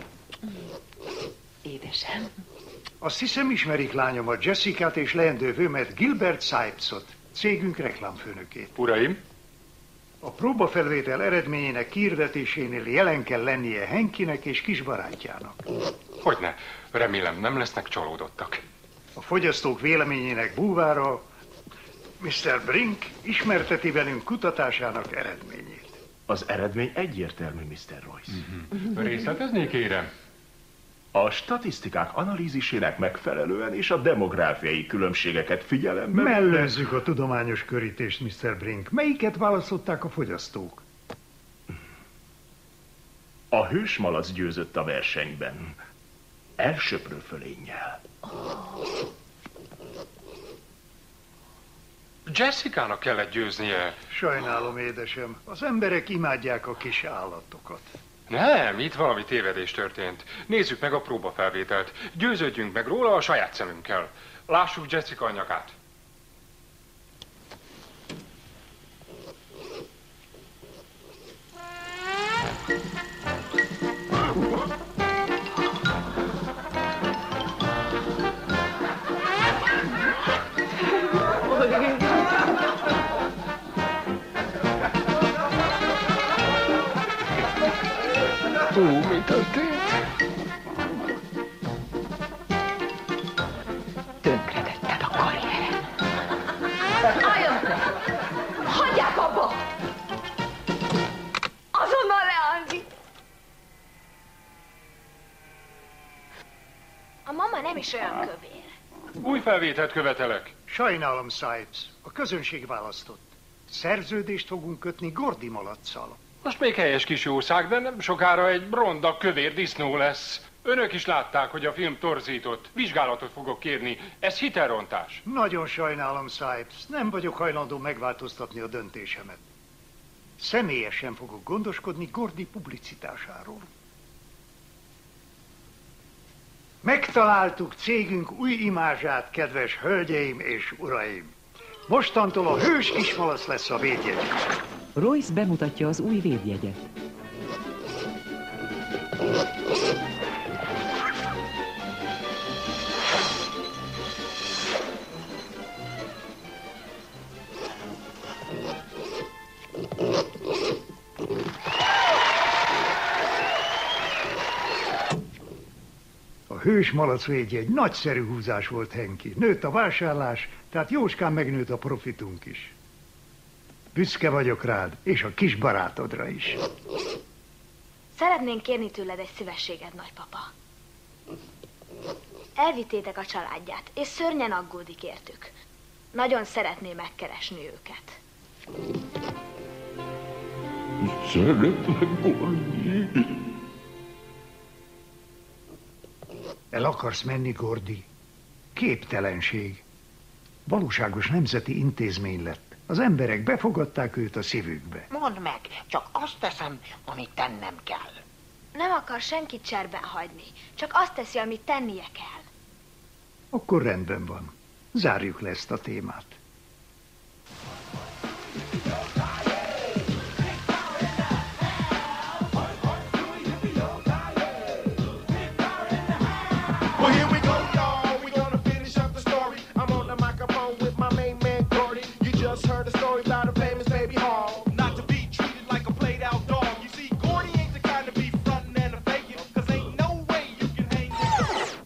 S21: Édesem.
S17: Azt hiszem ismerik lányomat, Jessicát és leendő vőmet, Gilbert Sipesot, cégünk reklámfőnökét.
S19: Uraim!
S17: A próbafelvétel eredményének kiirdetésénél jelen kell lennie Hankynek és kis barátjának.
S19: Hogyne, remélem nem lesznek csalódottak.
S17: A fogyasztók véleményének búvára Mr. Brink ismerteti velünk kutatásának eredményét.
S7: Az eredmény egyértelmű, Mr. Royce.
S19: Részletezni kérem.
S7: A statisztikák analízisének megfelelően és a demográfiai különbségeket figyelembe...
S17: Mellőzzük a tudományos körítést, Mr. Brink. Melyiket választották a fogyasztók?
S7: A hősmalac győzött a versenyben. Elsöprő fölénnyel.
S19: Jessica-nak kellett győznie.
S17: Sajnálom, édesem. Az emberek imádják a kis állatokat.
S19: Nem, itt valami tévedés történt. Nézzük meg a próbafelvételt. Győződjünk meg róla a saját szemünkkel. Lássuk Jessica anyagát.
S4: Mi történt?
S6: Tönkretetted a karrierem.
S10: Álljon te! Hagyják abba! Azonnal le, Andy! A mama nem is olyan kövér.
S19: Új felvételt követelek.
S17: Sajnálom, Sipes. A közönség választott. Szerződést fogunk kötni Gordy malacccal.
S19: Most még helyes kis jószág, de nem sokára egy ronda kövér disznó lesz. Önök is látták, hogy a film torzított. Vizsgálatot fogok kérni. Ez hitelrontás.
S17: Nagyon sajnálom, Sipes. Nem vagyok hajlandó megváltoztatni a döntésemet. Személyesen fogok gondoskodni Gordy publicitásáról. Megtaláltuk cégünk új imázsát, kedves hölgyeim és uraim. Mostantól a hős kismalac lesz a védjegy.
S1: Royce bemutatja az új védjegyet.
S17: A hős malac védjegy nagyszerű húzás volt, Henki. Nőtt a vásárlás, tehát jóskán megnőtt a profitunk is. Büszke vagyok rád, és a kis barátodra is.
S10: Szeretnénk kérni tőled egy szívességet, nagypapa. Elvittétek a családját, és szörnyen aggódik értük. Nagyon szeretné megkeresni őket.
S7: Szeretlek, Gordi.
S17: El akarsz menni, Gordi? Képtelenség. Valóságos nemzeti intézmény lett. Az emberek befogadták őt a szívükbe.
S6: Mondd meg, csak azt teszem, amit tennem kell.
S10: Nem akar senkit cserben hagyni, csak azt teszi, amit tennie kell.
S17: Akkor rendben van. Zárjuk le ezt a témát.
S14: Well, here we go, y'all. We're gonna finish up the story. I'm on the microphone with my main man, Gordy. You just heard a story about a famous baby hog. Not to be treated like a played-out dog. You see, Gordy ain't the kind to be frontin' and a faking, 'cause ain't no way you can hang with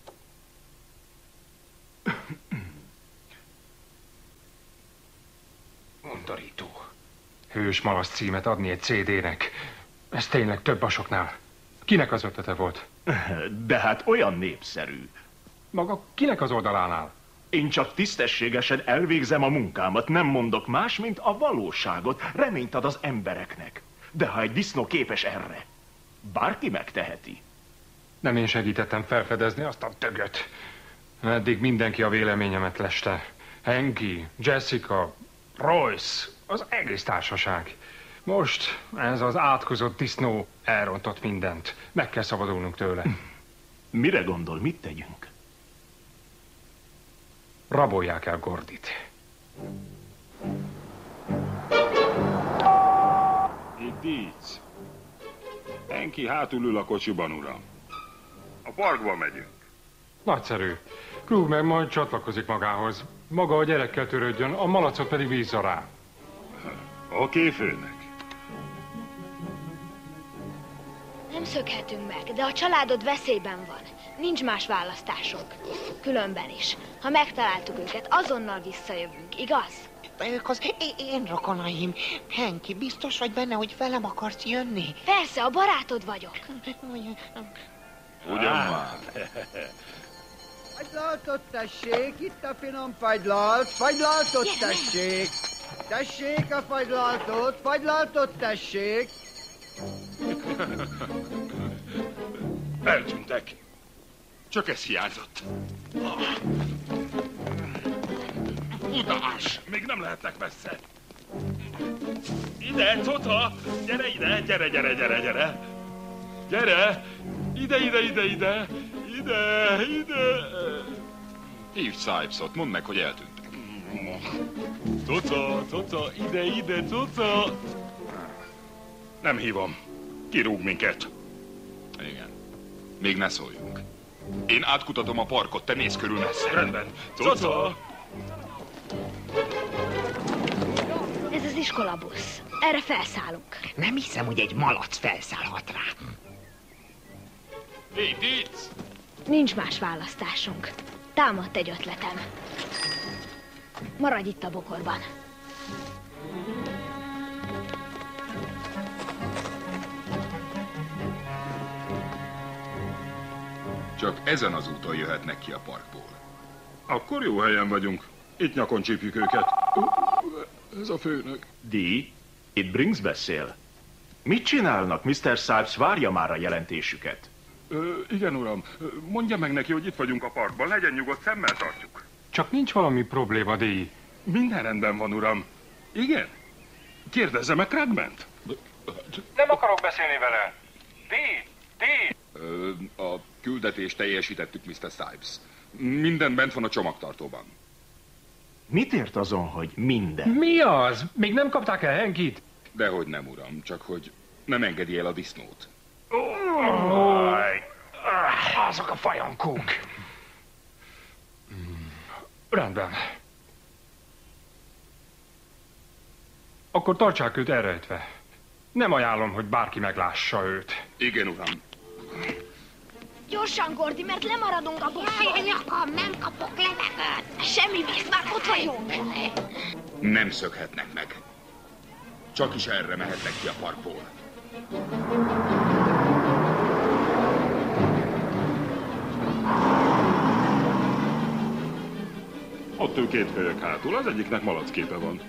S19: Undorító. Hős malac címet adni egy CD-nek. Ez tényleg több a soknál. Kinek az ötlete volt?
S16: De hát olyan népszerű.
S19: Maga kinek az oldalán áll?
S16: Én csak tisztességesen elvégzem a munkámat, nem mondok más, mint a valóságot. Reményt ad az embereknek. De ha egy disznó képes erre, bárki megteheti.
S19: Nem én segítettem felfedezni azt a tögöt. Eddig mindenki a véleményemet leste. Henki, Jessica, Royce, az egész társaság. Most ez az átkozott disznó elrontott mindent. Meg kell szabadulnunk tőle.
S16: Mire gondol, mit tegyünk?
S19: Rabolják el Gordit.
S5: Itt így. Henki hátul ül a kocsiban, uram. A parkba megyünk.
S19: Nagyszerű. Krug meg majd csatlakozik magához. Maga a gyerekkel törődjön, a malacot pedig bízza rá.
S5: Oké, főnök.
S10: Nem szökhetünk meg, de a családod veszélyben van. Nincs más választásunk. Különben is. Ha megtaláltuk őket, azonnal visszajövünk, igaz?
S6: Ők az én rokonaim. Henki, biztos vagy benne, hogy velem akarsz jönni?
S10: Persze, a barátod vagyok.
S5: Ugyan már.
S22: Fagylaltot tessék, itt a finom fagylalt, fagylaltot tessék. Tessék a fagylaltot tessék.
S5: Eltűntek. Csak ez hiányzott. Udás! Még nem lehetnek messze. Ide, Tota! Gyere ide! Gyere! Gyere! Ide! Hívd Sipesot, mondd meg, hogy eltűntek. Tota! Ide, Tota! Nem hívom. Kirúg minket. Igen. Még ne szóljunk. Én átkutatom a parkot, te nézz körül messze. Rendben. Tota!
S10: Ez az iskolabusz. Erre felszállunk.
S6: Nem hiszem, hogy egy malac felszállhat rá.
S5: Hé, Dietz!
S10: Nincs más választásunk. Támadt egy ötletem. Maradj itt a bokorban.
S5: Csak ezen az úton jöhetnek ki a parkból. Akkor jó helyen vagyunk. Itt nyakon csípjük őket. Ez a főnök.
S16: Dee, itt Brinks beszél. Mit csinálnak? Mr. Sipes várja már a jelentésüket.
S5: Igen, uram. Mondja meg neki, hogy itt vagyunk a parkban. Legyen nyugodt, szemmel tartjuk.
S19: Csak nincs valami probléma, Dee.
S5: Minden rendben van, uram. Igen? Kérdezze meg Krugment.
S19: Nem akarok beszélni vele. Dee!
S5: A küldetést teljesítettük, Mr. Sipes. Minden bent van a csomagtartóban.
S16: Mit ért azon, hogy minden?
S19: Mi az? Még nem kapták el Henkit?
S5: Dehogy nem, uram, csak hogy nem engedi el a disznót.
S19: Azok a fajankók. Rendben. Akkor tartsák őt elrejtve. Nem ajánlom, hogy bárki meglássa őt.
S5: Igen, uram.
S10: Gyorsan, Gordi, mert lemaradunk a buszról.
S8: Jaj, a nyakam, nem kapok levegőt.
S10: Semmi víz, már ott vagyunk.
S5: Nem szökhetnek meg. Csak is erre mehetnek ki a parkból. Ott ő két kölyök hátul, az egyiknek malacképe van.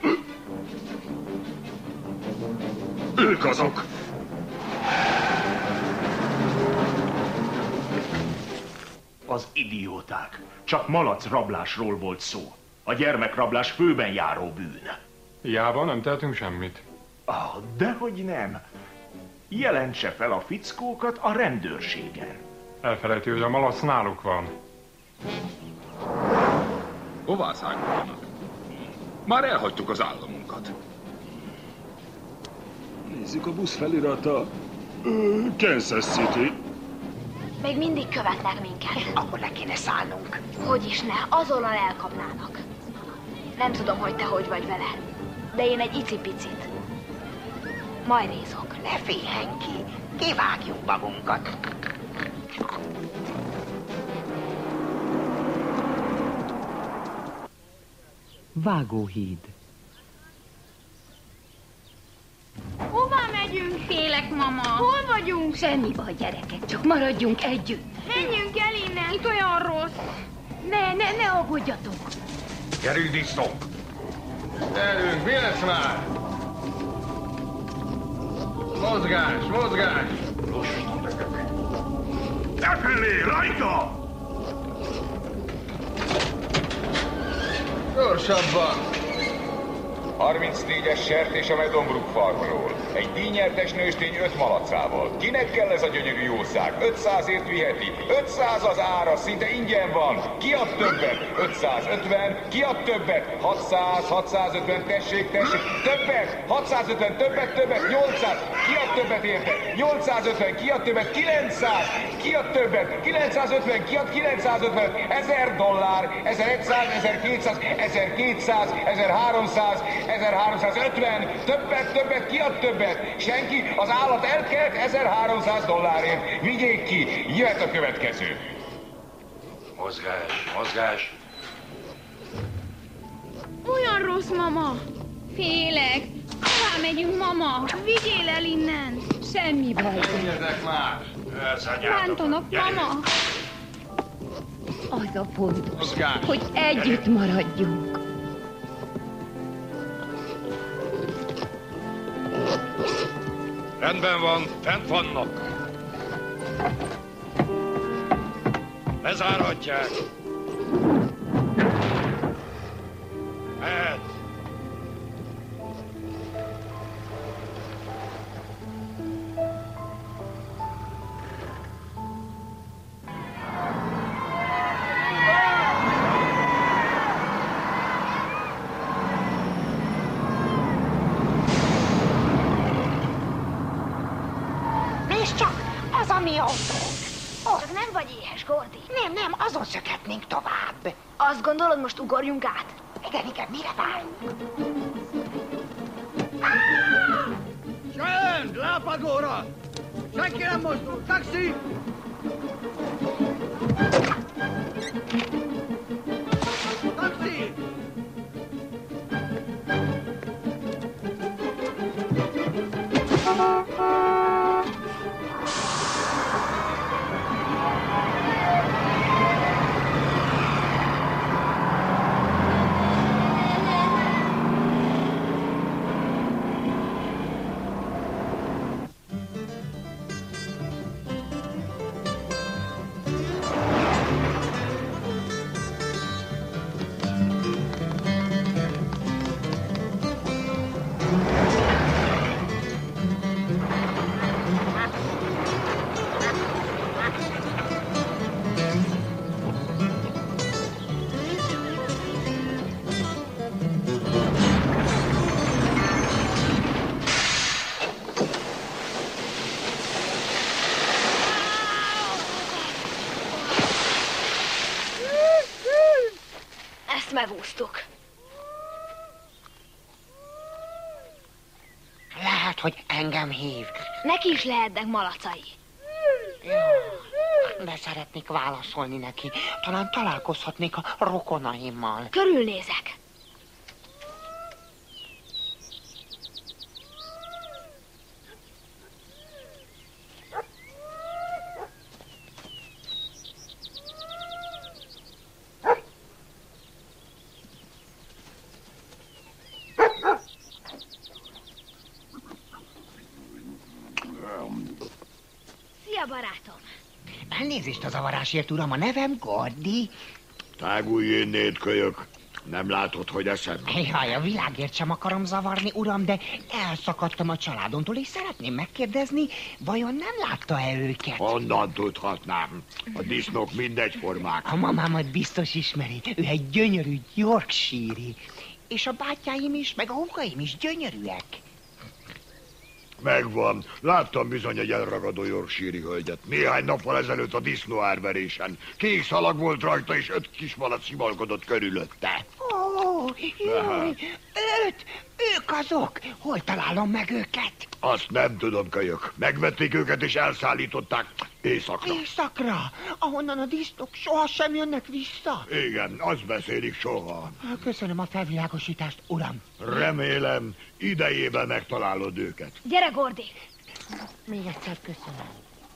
S5: Ők azok!
S16: Az idióták. Csak malac rablásról volt szó. A gyermekrablás főben járó bűn.
S19: Hiába nem tehetünk semmit.
S16: Dehogy nem. Jelentse fel a fickókat a rendőrségen.
S19: Elfelejti, hogy a malac náluk van.
S5: Hová szállítanak? Már elhagytuk az államunkat. Nézzük a busz felirata. Kansas City.
S10: Még mindig követnek minket.
S6: Akkor le kéne szállnunk.
S10: Hogy is ne, azonnal elkapnának. Nem tudom, hogy te hogy vagy vele, de én egy icipicit. Majd nézok.
S6: Ne félj, Henki, kivágjuk magunkat.
S1: Vágóhíd.
S10: Hová megyünk?
S21: Félek, mama.
S10: Hol vagyunk?
S21: Semmi baj, gyerekek, csak maradjunk együtt.
S10: Menjünk el innen, itt olyan rossz.
S21: Ne aggódjatok.
S15: Gyerünk, disznók!
S2: Gyerünk, mi lesz már? Mozgás, mozgás!
S7: Befelé, rajta!
S2: Gyorsabban!
S12: 34-es sertés a Medonbrook farmról. Egy díjnyertes nőstény 5 malacával. Kinek kell ez a gyönyörű jószág? 500-ért viheti. 500 az ára, szinte ingyen van. Ki ad többet? 550. Ki ad többet? 600, 650, tessék. Többet! 650, többet, 800. Ki ad többet érte? 850, ki ad többet? 900. Ki ad többet? 950, ki ad 950? $1000, 1100, 1200, 1200, 1300, 1350, többet, ki ad többet? Senki, az állat elkelt $1300. Vigyék ki, jöhet a következő.
S15: Mozgás, mozgás.
S10: Olyan rossz, mama.
S21: Félek. Hová megyünk, mama?
S10: Vigyél el innen.
S21: Semmi baj.
S2: Menjetek már!
S21: Bántanak, mama. Az a fontos,
S2: Mozgás.
S21: hogy együtt maradjunk.
S7: Rendben van, fent vannak. Lezárhatják. Mehet.
S6: Nézd csak, az a mi autónk.
S10: Csak nem vagy éhes, Gordi.
S6: Nem, azon szökhetnénk tovább.
S10: Azt gondolod, most ugorjunk át?
S6: Igen, mire várunk?
S22: Csönd, le a padlóra! Senki nem mozdul! Taxi! Taxi!
S8: bevúztuk.
S6: Lehet, hogy engem hív.
S8: Neki is lehetnek malacai.
S6: De szeretnék válaszolni neki. Talán találkozhatnék a rokonaimmal.
S8: Körülnézek. Szia, barátom!
S6: Elnézést a zavarásért, uram, a nevem Gordi.
S11: Tágulj innét, kölyök. Nem látod, hogy eszem?
S6: Jaj, a világért sem akarom zavarni, uram, de elszakadtam a családomtól, és szeretném megkérdezni, vajon nem látta-e őket?
S11: Honnan tudhatnám? A disznók mindegyformák.
S6: A mamámat biztos ismeri. Ő egy gyönyörű Yorkshire-i. És a bátyáim is, meg a húgaim is gyönyörűek.
S11: Megvan. Láttam bizony egy elragadó Yorkshire-i hölgyet. Néhány nappal ezelőtt a disznóárverésen. Kék szalag volt rajta, és 5 kismalac simalkodott körülötte.
S6: Ó, jaj, 5! Ők azok! Hol találom meg őket?
S11: Azt nem tudom, kölyök. Megvették őket, és elszállították északra.
S6: Északra? Ahonnan a disznók sohasem jönnek vissza?
S11: Igen, azt beszélik soha.
S6: Köszönöm a felvilágosítást, uram.
S11: Remélem, idejében megtalálod őket.
S8: Gyere, Gordi!
S6: Még egyszer köszönöm.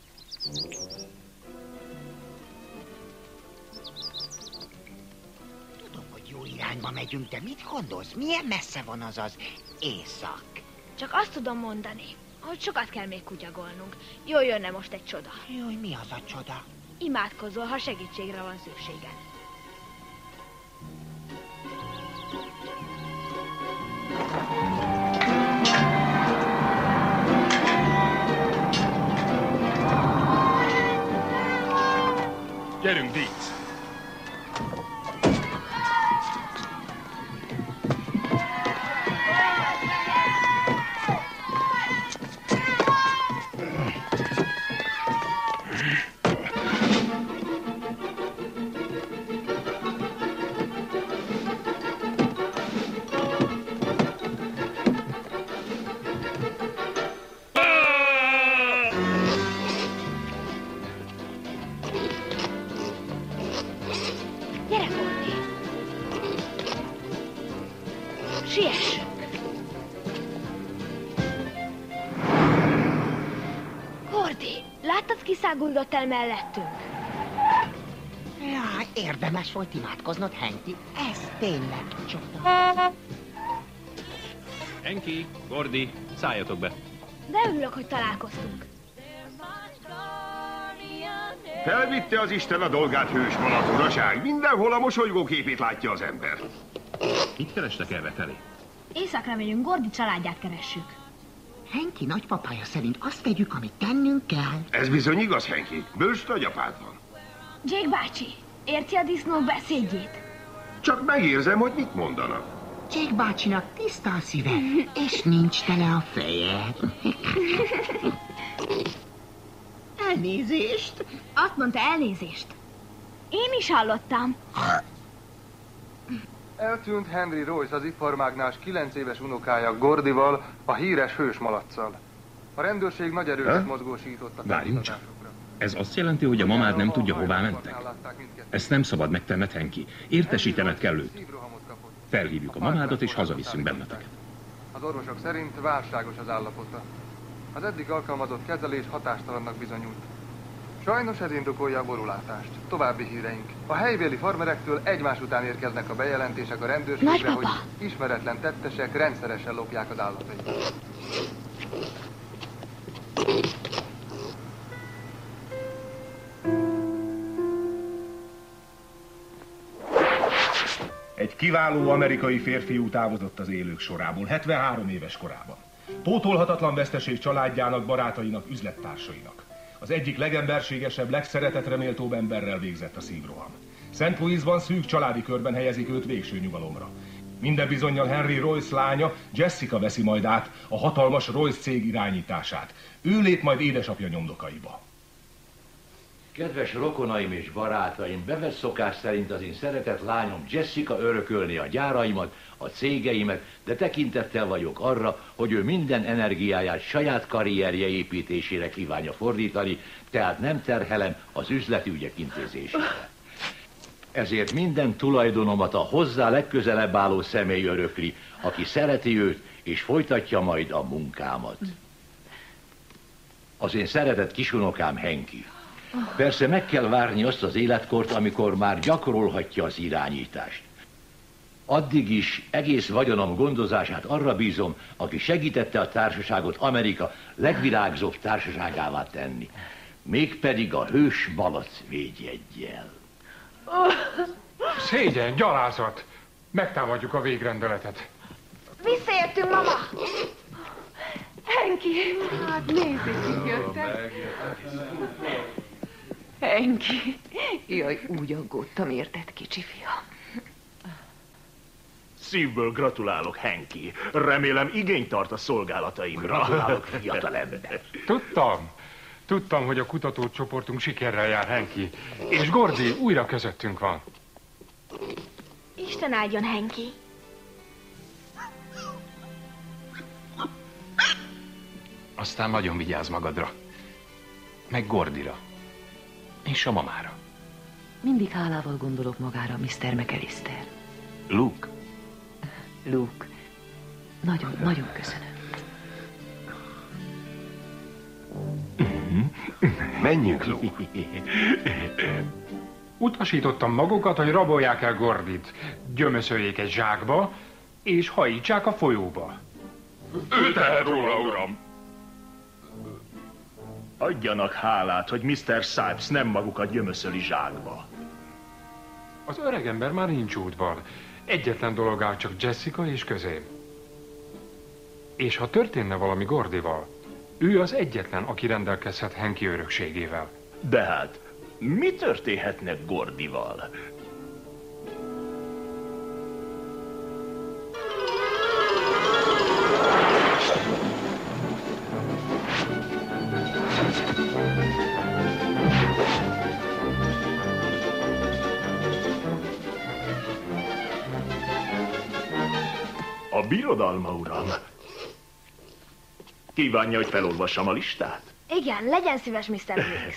S6: Tudom, hogy jó irányba megyünk, de mit gondolsz? Milyen messze van az észak?
S8: Csak azt tudom mondani, hogy sokat kell még kutyagolnunk. Jól jönne most egy csoda.
S6: Jaj, mi az a csoda?
S8: Imádkozol, ha segítségre van szükséged.
S5: Gyerünk, Deeds!
S8: Gyere, Gordi! Siessünk! Gordi, láttad, kiszáguldott el mellettünk?
S6: Jaj, érdemes volt imádkoznod, Henki. Ez tényleg csoda.
S13: Henki, Gordi, szálljatok be.
S8: De örülök, hogy találkoztunk.
S7: Felvitte az Isten a dolgát, hős malac, uraság. Mindenhol a mosolygó képét látja az ember.
S13: Mit kerestek errefelé?
S8: Északra megyünk, Gordi családját keressük.
S6: Henki nagypapája szerint azt tegyük, amit tennünk kell.
S7: Ez bizony igaz, Henki. Bölcs nagyapád van.
S8: Jake bácsi, érti a disznók beszédjét?
S7: Csak megérzem, hogy mit mondanak.
S6: Jake bácsinak tiszta a szíve, és nincs tele a feje. Elnézést.
S8: Azt mondta, elnézést. Én is hallottam.
S18: Eltűnt Henry Royce, az iparmágnás 9 éves unokája Gordival, a híres hősmalacsal. A rendőrség nagy erőket mozgósított a
S13: Várjunk csak. Ez azt jelenti, hogy a mamád nem tudja, hová mentek? Ezt nem szabad megtenned, Henki. Értesítened kell őt. Felhívjuk a mamádat, és hazaviszünk benneteket.
S18: Az orvosok szerint válságos az állapota. Az eddig alkalmazott kezelés hatástalannak bizonyult. Sajnos ez indokolja a borulátást. További híreink. A helybéli farmerektől egymás után érkeznek a bejelentések a rendőrségre, hogy ismeretlen tettesek rendszeresen lopják az állatait.
S23: Egy kiváló amerikai férfiú távozott az élők sorából, 73 éves korában. Pótolhatatlan veszteség családjának, barátainak, üzlettársainak. Az egyik legemberségesebb, legszeretetreméltóbb emberrel végzett a szívroham. St. Louisban szűk családi körben helyezik őt végső nyugalomra. Minden bizonnyal Henry Royce lánya, Jessica veszi majd át a hatalmas Royce cég irányítását. Ő lép majd édesapja nyomdokaiba.
S3: Kedves rokonaim és barátaim, bevett szokás szerint az én szeretett lányom Jessica örökölni a gyáraimat, a cégeimet, de tekintettel vagyok arra, hogy ő minden energiáját saját karrierje építésére kívánja fordítani, tehát nem terhelem az üzletügyek intézésére. Ezért minden tulajdonomat a hozzá legközelebb álló személy örökli, aki szereti őt, és folytatja majd a munkámat. Az én szeretett kisunokám Henki. Persze meg kell várni azt az életkort, amikor már gyakorolhatja az irányítást. Addig is egész vagyonom gondozását arra bízom, aki segítette a társaságot Amerika legvirágzóbb társaságává tenni. Mégpedig a hős malac védjeggyel.
S19: Szégyen, gyalázat! Megtámadjuk a végrendeletet.
S10: Visszaértünk, mama! Henki!
S21: Hát nézzük, kik jöttek. Henki, jaj, úgy aggódtam, érted, kicsi fiam.
S16: Szívből gratulálok, Henki. Remélem igényt tart a szolgálataimra.
S3: Gratulálok, fiatalember.
S19: Tudtam, hogy a kutatócsoportunk sikerrel jár, Henki. És Gordy újra közöttünk van.
S10: Isten áldjon, Henki.
S2: Aztán nagyon vigyázz magadra. Meg Gordyra. És a mamára.
S21: Mindig hálával gondolok magára, Mr. McAllister.
S2: Luke.
S21: Luke, nagyon köszönöm.
S2: Menjünk, Luke.
S19: Utasítottam magukat, hogy rabolják el Gordyt, gyömöszöljék egy zsákba, és hajítsák a folyóba.
S5: Ő tehet róla, uram.
S16: Adjanak hálát, hogy Mr. Sipes nem magukat gyömöszöli zsákba.
S19: Az öregember már nincs útban. Egyetlen dolog áll csak Jessica és közém. És ha történne valami Gordyval, ő az egyetlen, aki rendelkezhet Henki örökségével.
S16: De hát, mi történhetne Gordyval? A birodalma, uram. Kívánja, hogy felolvassam a listát?
S10: Igen, legyen szíves, Mr. Briggs.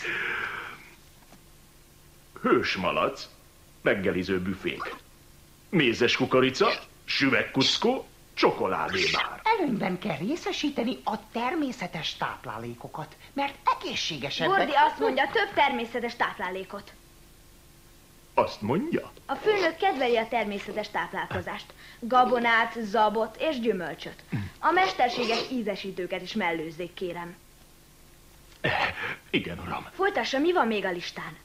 S16: Hősmalac, reggeliző büfék, mézes kukorica, süvegkuckó, csokoládébár.
S6: Előnyben kell részesíteni a természetes táplálékokat, mert egészségesebbek.
S10: Gordy azt mondja, több természetes táplálékot.
S16: Azt mondja?
S10: A főnök kedveli a természetes táplálkozást. Gabonát, zabot és gyümölcsöt. A mesterséges ízesítőket is mellőzzék, kérem.
S16: Igen, uram.
S10: Folytassa, mi van még a listán?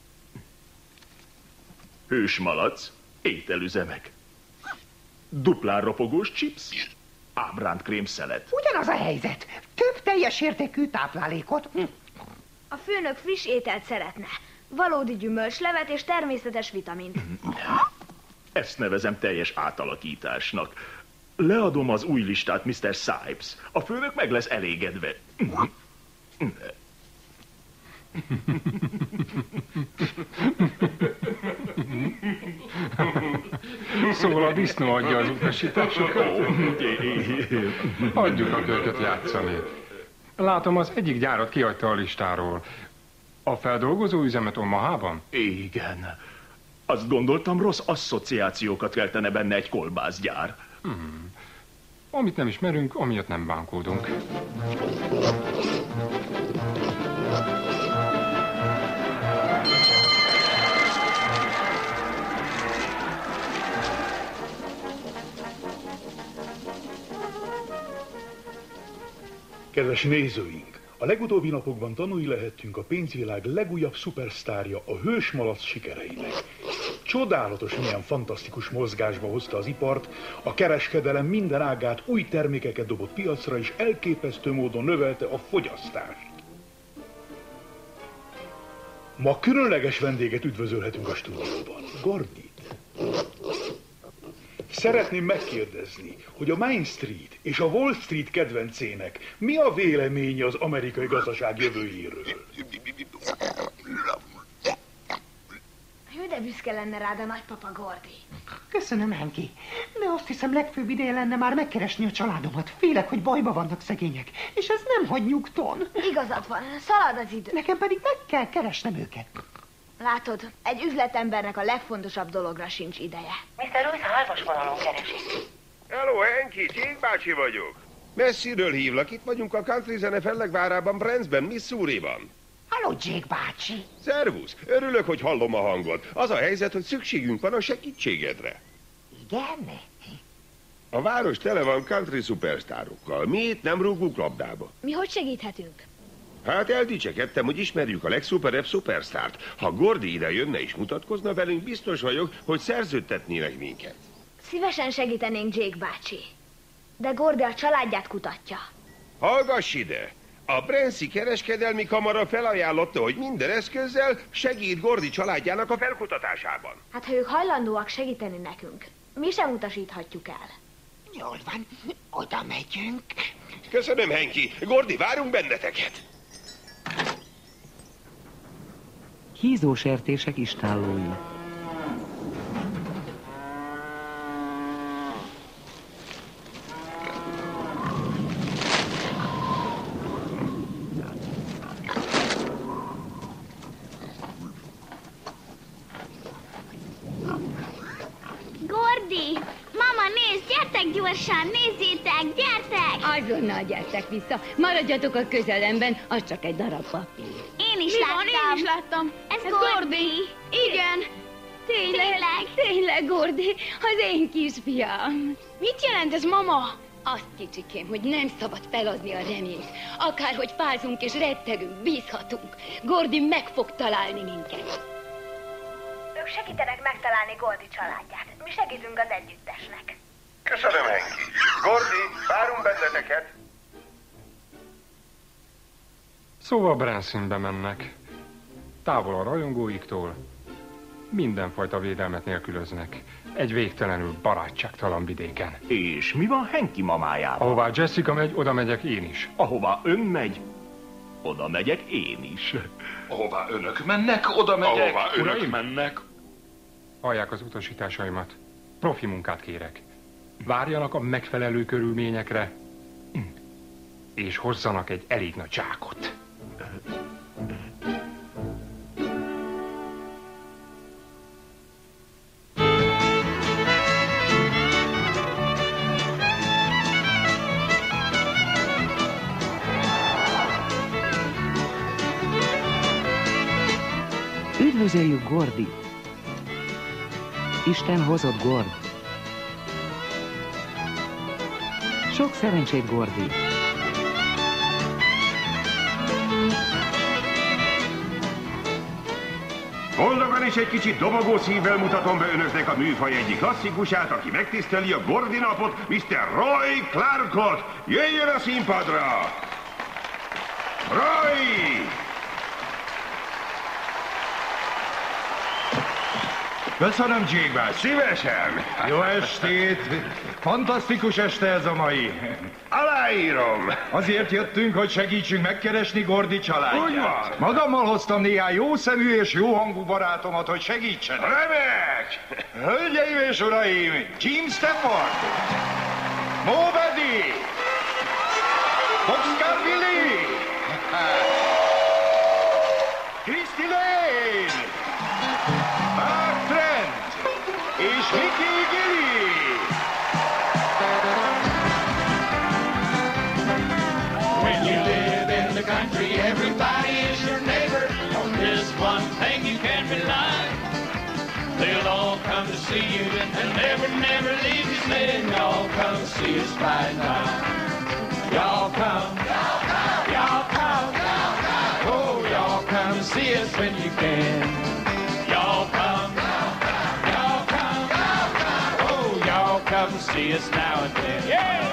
S16: Hősmalac, ételüzemek, duplán ropogós chips, ábránt krémszelet.
S6: Ugyanaz a helyzet. Több teljes értékű táplálékot.
S10: A főnök friss ételt szeretne. Valódi gyümölcslevet és természetes vitamint.
S16: Ezt nevezem teljes átalakításnak. Leadom az új listát Mr. Sipes. A főnök meg lesz elégedve.
S19: Szóval a disznó adja az utasításokat. Adjuk a kölyköt játszani. Látom, az egyik gyárat kihagyta a listáról. A feldolgozó üzemet Omahában?
S16: Igen. Azt gondoltam, rossz asszociációkat keltene benne egy kolbászgyár.
S19: Amit nem ismerünk, amiatt nem bánkódunk.
S23: Kedves nézőink! A legutóbbi napokban tanúi lehettünk a pénzvilág legújabb szupersztárja, a hősmalac sikereinek. Csodálatos, milyen fantasztikus mozgásba hozta az ipart, a kereskedelem minden ágát, új termékeket dobott piacra, és elképesztő módon növelte a fogyasztást. Ma különleges vendéget üdvözölhetünk a stúdióban, Gordyt. Szeretném megkérdezni, hogy a Main Street és a Wall Street kedvencének mi a véleménye az amerikai gazdaság jövőjéről?
S8: büszke lenne rád a nagypapa Gordi.
S6: Köszönöm, Henki. De azt hiszem, legfőbb ideje lenne már megkeresni a családomat. Félek, hogy bajba vannak szegények, és ez nem hagy nyugton.
S8: Igazad van, szalad az idő.
S6: Nekem pedig meg kell keresnem őket.
S8: Látod, egy üzletembernek a legfontosabb dologra sincs ideje.
S6: Mr. Ruiz hármas vonalon keresi.
S7: Hello, Henki, Jake bácsi vagyok. Messziről hívlak, itt vagyunk a country zene fellegvárában, Brandsben, Missouriban.
S6: Halló, Jake bácsi.
S7: Szervusz, örülök, hogy hallom a hangod. Az a helyzet, hogy szükségünk van a segítségedre.
S6: Igen?
S7: A város tele van country szupersztárokkal. Mi itt nem rúgunk labdába.
S8: Mi hogy segíthetünk?
S7: Hát eldicsekedtem, hogy ismerjük a legszuperebb szupersztárt. Ha Gordi ide jönne és mutatkozna velünk, biztos vagyok, hogy szerződtetnének minket.
S8: Szívesen segítenénk, Jake bácsi. De Gordi a családját kutatja.
S7: Hallgass ide! A Brandsy kereskedelmi kamara felajánlotta, hogy minden eszközzel segít Gordi családjának a felkutatásában.
S8: Hát ha ők hajlandóak segíteni nekünk, mi sem utasíthatjuk el.
S6: Jól van, oda megyünk.
S7: Köszönöm, Henki. Gordi, várunk benneteket.
S1: Hízó sertések istállói.
S10: Gordi! Mama, nézd, gyertek gyorsan, nézzétek, gyertek!
S4: Azonnal gyertek vissza, maradjatok a közelemben, az csak egy darab papír.
S10: Én is
S4: Mi
S10: láttam.
S4: van? Én is láttam.
S10: Ez Gordi.
S4: Igen. Tényleg, Gordi, az én kisfiam.
S8: Mit jelent ez, mama?
S4: Azt, kicsikém, hogy nem szabad feladni a reményt. Akárhogy fázunk és rettegünk, bízhatunk. Gordi meg fog találni minket.
S8: Ők segítenek megtalálni Gordi családját. Mi segítünk az együttesnek.
S7: Köszönöm, Henki. Gordi, várunk benneteket.
S19: Szóval Brandsonbe mennek. Távol a rajongóiktól. Mindenfajta védelmet nélkülöznek. Egy végtelenül barátságtalan vidéken.
S16: És mi van Henki mamájával?
S19: Ahová Jessica megy, oda megyek én is.
S16: Ahová ön megy, oda megyek én is.
S5: Ahová önök mennek, oda megyek.
S19: Ahová önök
S5: Uraim?
S19: mennek. Hallják az utasításaimat. Profi munkát kérek. Várjanak a megfelelő körülményekre, és hozzanak egy elég nagy zsákot.
S1: Üdvözöljük, Gordi! Isten hozott, Gord! Sok szerencsét, Gordi!
S7: Boldogan és egy kicsit dobogó szívvel mutatom be önöknek a műfaj egyik klasszikusát, aki megtiszteli a Gordi napot, Mr. Roy Clarkot. Jöjjön a színpadra! Roy!
S9: Köszönöm, Jake bácsi.
S7: Szívesen!
S9: Jó estét! Fantasztikus este ez a mai.
S7: Aláírom!
S9: Azért jöttünk, hogy segítsünk megkeresni Gordi családját.
S7: Úgy van.
S9: Magammal hoztam néhány jó szemű és jó hangú barátomat, hogy segítsenek.
S7: Remek!
S9: Hölgyeim és uraim, Jim Stafford, Mo Baddy, Boxcar Billy, Christy Lane, Mark Trent és Mickey Gilly.
S20: When you live in the country, everybody is your neighbor. On this one thing you can't rely. They'll all come to see you and never leave you saying, y'all come see us by and by. Y'all come, y'all come, oh, y'all come to see us when you can. Y'all come, oh, y'all come see us now and then. Yeah!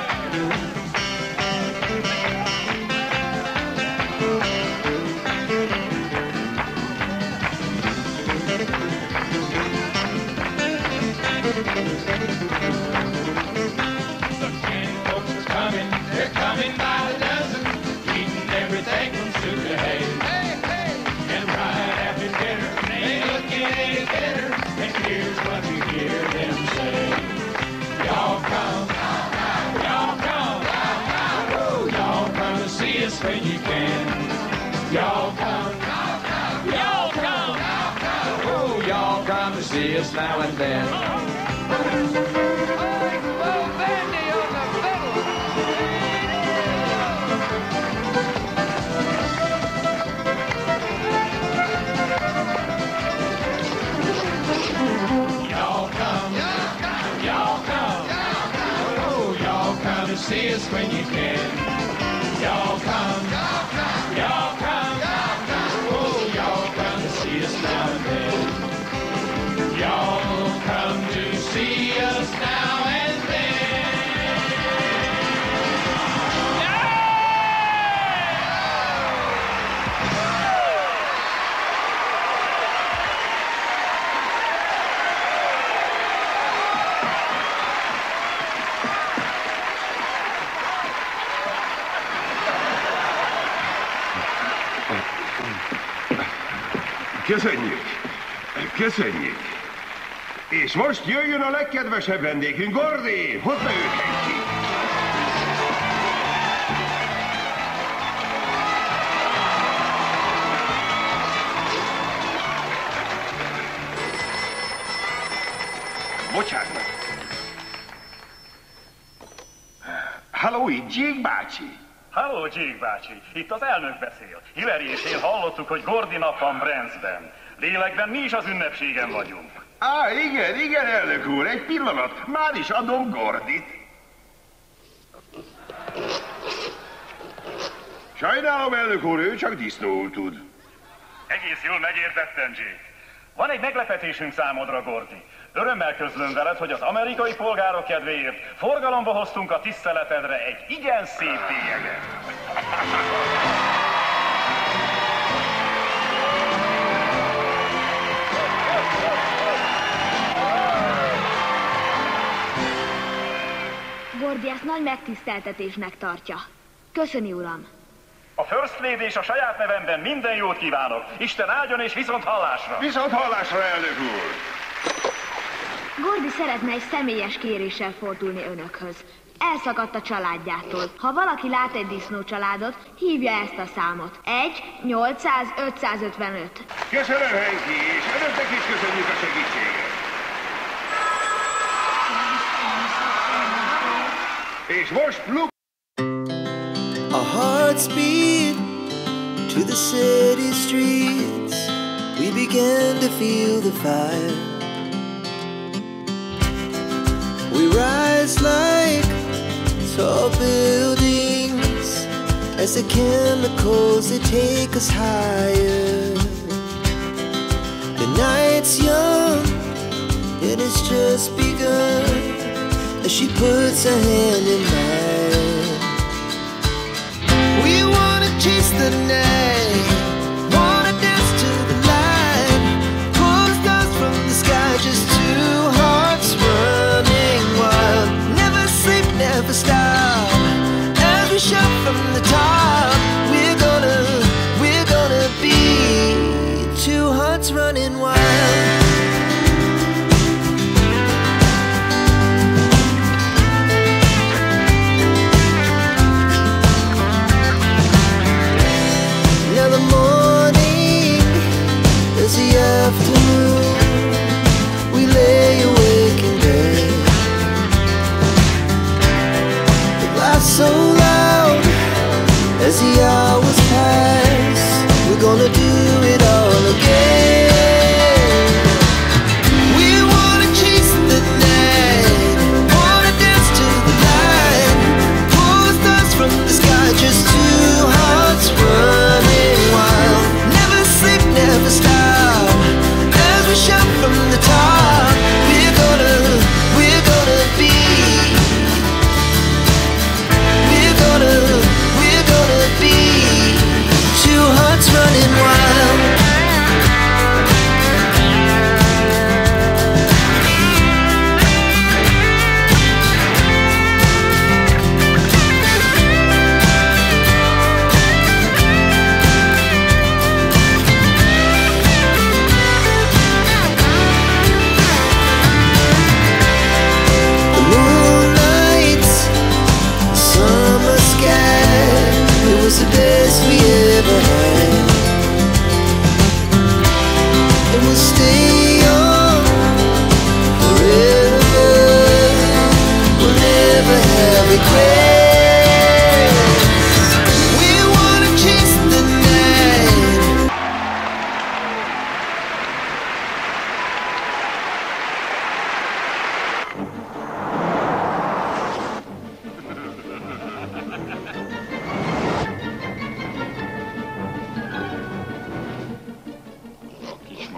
S20: They're coming by the dozen, eating everything from soup to hay. And right after dinner, they ain't looking any better come to see us now and then. See us when you can. Y'all come, y'all come, oh, y'all come to see us now and then. Y'all come to see us now and then.
S7: Köszönjük! Köszönjük! És most jöjjön a legkedvesebb vendégünk, Gordy! Hozd be őt, Henki! Bocsánat meg! Halló, itt Jake bácsi!
S12: Halló, Jake bácsi! Itt az elnök beszél. Hillary és én hallottuk, hogy Gordy nap van Brandsben. Lélekben mi is az ünnepségen vagyunk.
S7: Igen, elnök úr, egy pillanat. Már is adom Gordit. Sajnálom, elnök úr, ő csak disznóul tud.
S12: Egész jól megértettem, Jake. Van egy meglepetésünk számodra, Gordy. Örömmel közlöm veled, hogy az amerikai polgárok kedvéért forgalomba hoztunk a tiszteletedre egy igen szép bélyeget.
S10: Gordy ezt nagy megtiszteltetésnek tartja. Köszöni, uram.
S12: A First Lady és a saját nevemben minden jót kívánok. Isten áldjon és viszont hallásra.
S7: Viszont hallásra, elnök úr.
S10: Gordy szeretne egy személyes kéréssel fordulni önökhöz. Elszakadt a családjától. Ha valaki lát egy disznócsaládot, hívja ezt a számot. 1-800-555.
S7: Köszönöm, Henki, és önöknek is köszönjük a segítséget. És most Luke.
S14: Our hearts beat to the city streets. We began to feel the fire. We rise like tall buildings as the chemicals, they take us higher. The night's young and it's just begun as she puts her hand in mine. We wanna chase the night, wanna dance to the light, pull stars from the sky, just two hearts running wild. Never sleep, never stop, as we shout from the top. We're gonna be two hearts running wild. Afternoon, we lay awake in bed. The laughs so loud as the hours pass. We're gonna do it all again. We wanna chase the night, wanna dance to the light, pull stars from the sky, just two hearts running wild. Never sleep, never stop. Shout from the top, we're gonna be, we're gonna be two hearts running wild.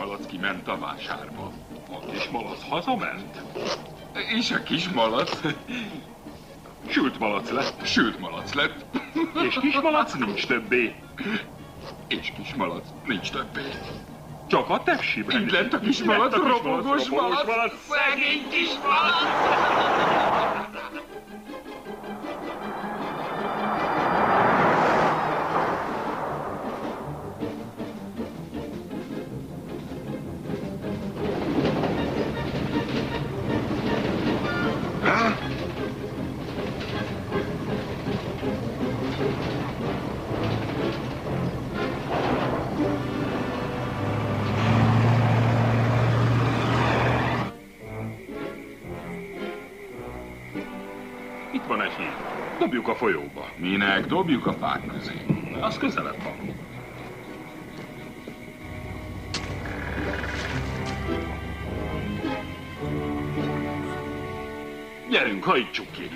S5: kismalac kiment a vásárba. A kismalac hazament. És a kismalac sült malac lett. És kismalac nincs többé. És kismalac nincs többé. Csak a tepsiben. Így lett a kismalac, robogós malac. Szegény kismalac! Itt van egy híd. Dobjuk a folyóba. Minek? Dobjuk a fák közé. Az közelebb van. Gyerünk, hajítsuk ki.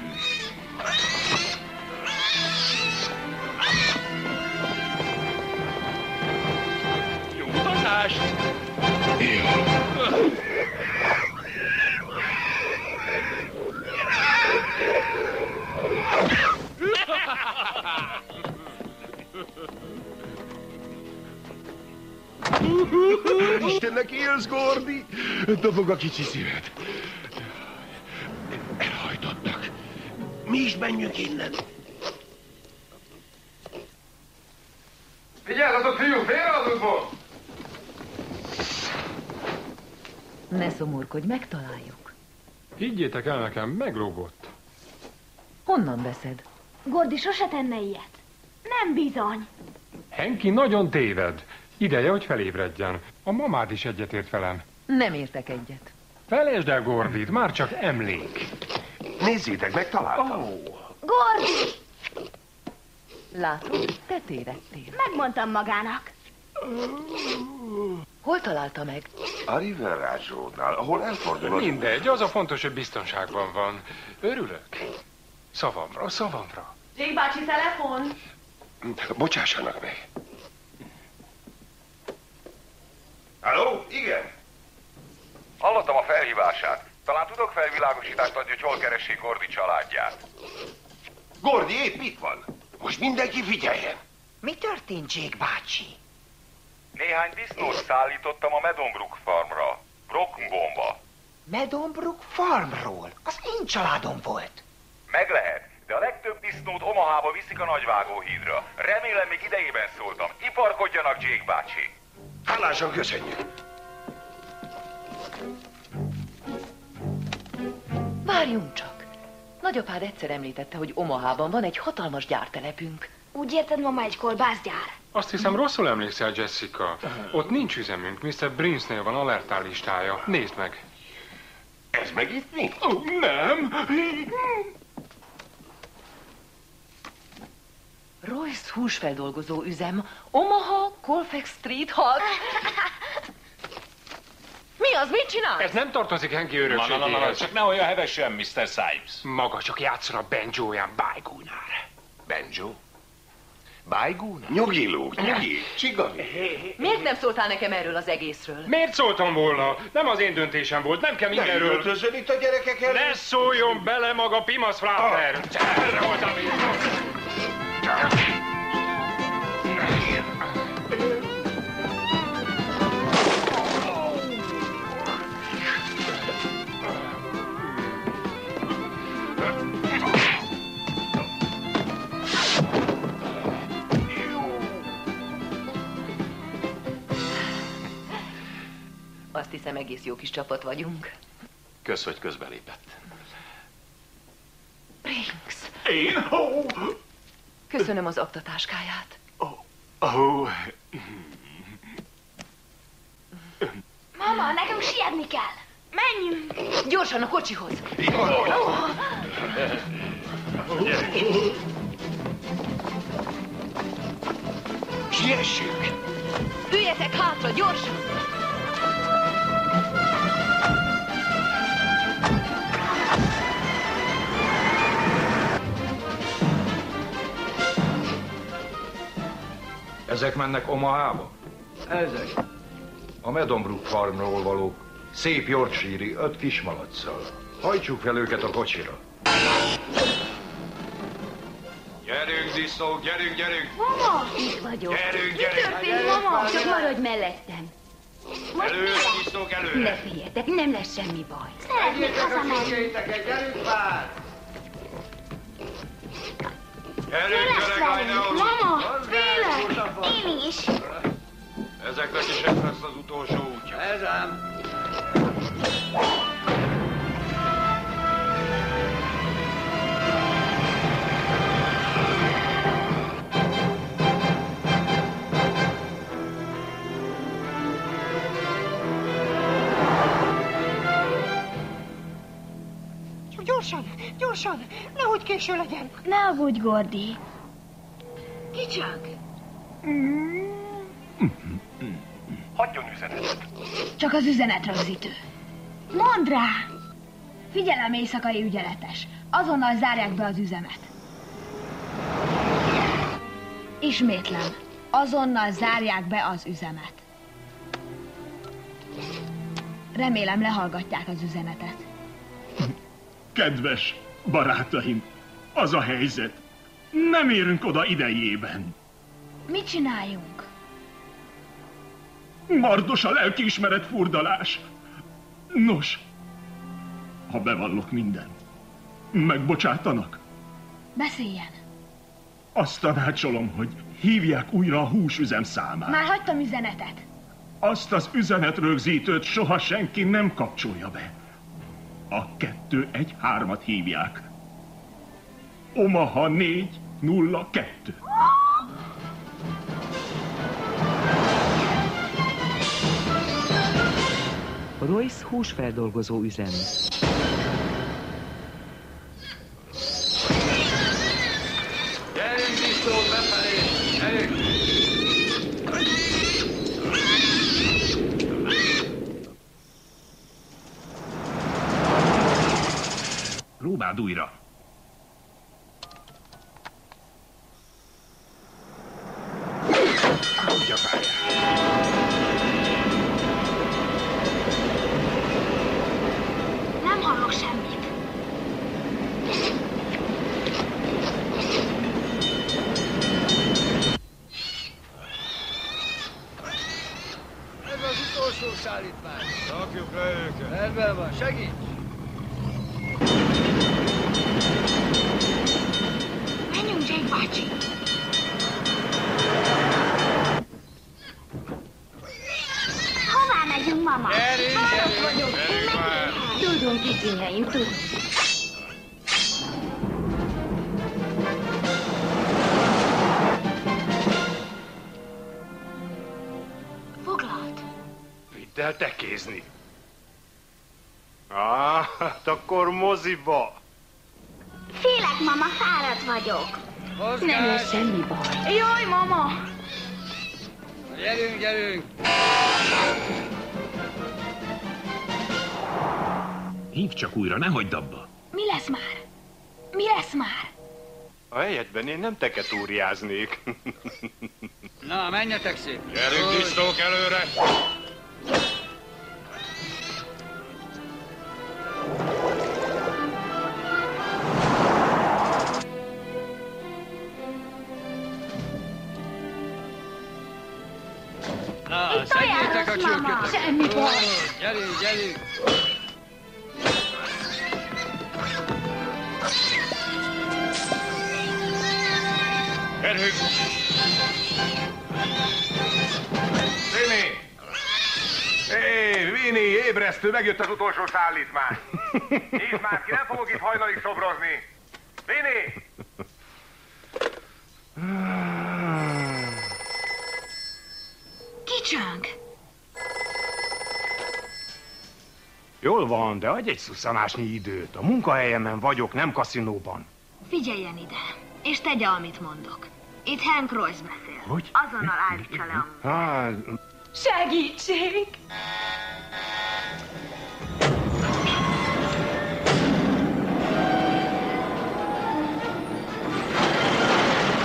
S5: Jó utazást!
S7: Istennek élsz, Gordy! Dobog a kicsi szíved. Elhajtottak. Mi is menjünk innen.
S18: Vigyázzatok, fiú, félre az útból!
S21: Ne szomorkodj, megtaláljuk.
S19: Higgyétek el nekem, meglógott.
S21: Honnan veszed?
S10: Gordy sose tenne ilyet. Nem bizony.
S19: Henki nagyon téved. Ideje, hogy felébredjen. A mamád is egyetért velem.
S21: Nem értek egyet.
S19: Felejtsd el Gordit, már csak emlék.
S7: Nézzétek, megtaláltam.
S10: Gordy!
S21: Látod, te tévedtél.
S10: Megmondtam magának.
S21: Hol találta meg?
S7: A River Ranch Roadnál, ahol elfordul.
S19: Mindegy, az a fontos, hogy biztonságban van. Örülök. Szavamra.
S10: Jake bácsi, telefon!
S7: Bocsássanak meg. Halló? Igen?
S15: Hallottam a felhívását. Talán tudok felvilágosítást adni, hogy hol keressék Gordy családját.
S7: Gordy épp itt van. Most mindenki figyeljen.
S6: Mi történt, Jake bácsi?
S15: Néhány disznót szállítottam a Meadowbrook farmra. Brockbomba.
S6: Meadowbrook farmról? Az én családom volt.
S15: Meg lehet, de a legtöbb disznót Omahába viszik a nagyvágóhídra. Remélem még idejében szóltam. Iparkodjanak, Jake bácsi.
S7: Hálásan köszönjük.
S21: Várjunk csak. Nagyapád egyszer említette, hogy Omahában van egy hatalmas gyártelepünk.
S10: Úgy érted, mama, egy kolbászgyár?
S19: Azt hiszem, rosszul emlékszel, Jessica. Ott nincs üzemünk, Mr. Brinsnél van alertál listája. Nézd meg.
S7: Ez meg itt mi?
S19: Nem!
S21: Royce húsfeldolgozó üzem, Omaha, Colfax Street 6. Mi az, mit csinál?
S19: Ez nem tartozik Henki örökségéhez.
S2: Csak ne olyan hevesen, Mr. Symes.
S19: Maga csak játszol a banjóján Bygónál.
S7: Banjo? Bygónál? Nyugi, Luke, nyugi. Csigavi.
S21: Miért nem szóltál nekem erről az egészről?
S19: Miért szóltam volna? Nem az én döntésem volt, nem kell mindenről.
S7: Ne üvöltözzön itt a gyerekek elé.
S19: Ne szóljon bele maga Pimasz Fráter! Erre voltam
S21: Azt hiszem, egész jó kis csapat vagyunk.
S2: Kösz, hogy közbelépett.
S21: Brinks.
S2: Én?
S21: Köszönöm az aktatáskáját.
S10: Mama, nekünk sietni kell. Menjünk.
S21: Gyorsan a kocsihoz.
S7: Siessünk!
S21: Üljetek hátra, gyorsan!
S9: Ezek mennek Omahába?
S17: Ezek.
S9: A Meadowbrook farmról való szép Yorkshire-i 5 kismalacccal. Hajtsuk fel őket a kocsira. Gyerünk, disznók, gyerünk, gyerünk!
S4: Mama! Itt vagyok.
S9: Gyerünk,
S4: Mi
S9: gyerünk!
S4: történt, mama? Csak maradj mellettem.
S9: Előre, disznók, előre!
S4: Ne féljetek, nem lesz semmi baj.
S6: Szeretnék hazamenni.
S9: Gyerünk már! Gyerünk, gyerek, állj, ne aludj!
S10: Mama, félek! Én is.
S9: Ezeknek is ez lesz az utolsó útja. Ez ám!
S6: Gyorsan, gyorsan, nehogy késő legyen.
S10: Ne aggódj, Gordy.
S6: Kicsák.
S12: Hagyjon üzenetet.
S10: Csak az üzenetrögzítő. Mondd rá! Figyelem, éjszakai ügyeletes. Azonnal zárják be az üzemet. Ismétlem. Azonnal zárják be az üzemet. Remélem lehallgatják az üzenetet.
S16: Kedves barátaim, az a helyzet. Nem érünk oda idejében.
S10: Mit csináljunk?
S16: Mardos a lelkiismeret furdalás. Nos, ha bevallok mindent, megbocsátanak?
S10: Beszéljen.
S16: Azt tanácsolom, hogy hívják újra a húsüzem számát.
S10: Már hagytam üzenetet.
S16: Azt az üzenetrögzítőt soha senki nem kapcsolja be. A 213-at hívják. Omaha 402.
S1: Royce húsfeldolgozó üzem.
S9: Gyerünk, disznók, befelé! Gyerünk!
S16: Próbáld újra.
S9: Úgy a pályán.
S10: Nem hallok semmit.
S11: Ez az utolsó szállítmány.
S9: Rakjuk le őket.
S11: Rendben van, segíts!
S10: Menjünk, Jake bácsi! Hová megyünk, mama?
S11: Gyerünk,
S10: vagyok.
S4: Tudunk, kicsinyeim, tudunk.
S10: Foglalt.
S12: Vidd el tekézni. Hát akkor moziba.
S10: Félek, mama, fáradt vagyok.
S4: Nem lesz semmi baj.
S10: Jaj, mama!
S11: Gyerünk, gyerünk!
S16: Hívd csak újra, ne hagyd abba.
S10: Mi lesz már? Mi lesz már?
S12: A helyedben én nem teketúriáznék.
S11: Na, menjetek szép!
S9: Gyerünk, disznók, előre!
S11: Na, szedjétek a csülköt!
S4: Semmi baj.
S11: Gyerünk, gyerünk!
S9: Gyerünk! Vini! Hé, Vini, ébresztő, megjött az utolsó szállítmány. Nyisd már ki, nem fogok itt hajnalig szobrozni. Vini!
S10: Kicsánk!
S16: Jól van, de adj egy szusszanásnyi időt. A munkahelyemen vagyok, nem kaszinóban.
S10: Figyeljen ide, és tegye, amit mondok. Itt Hank Royce beszél.
S16: Hogy?
S10: Azonnal állítsa le a munkát.
S16: Hát,
S4: Segítség!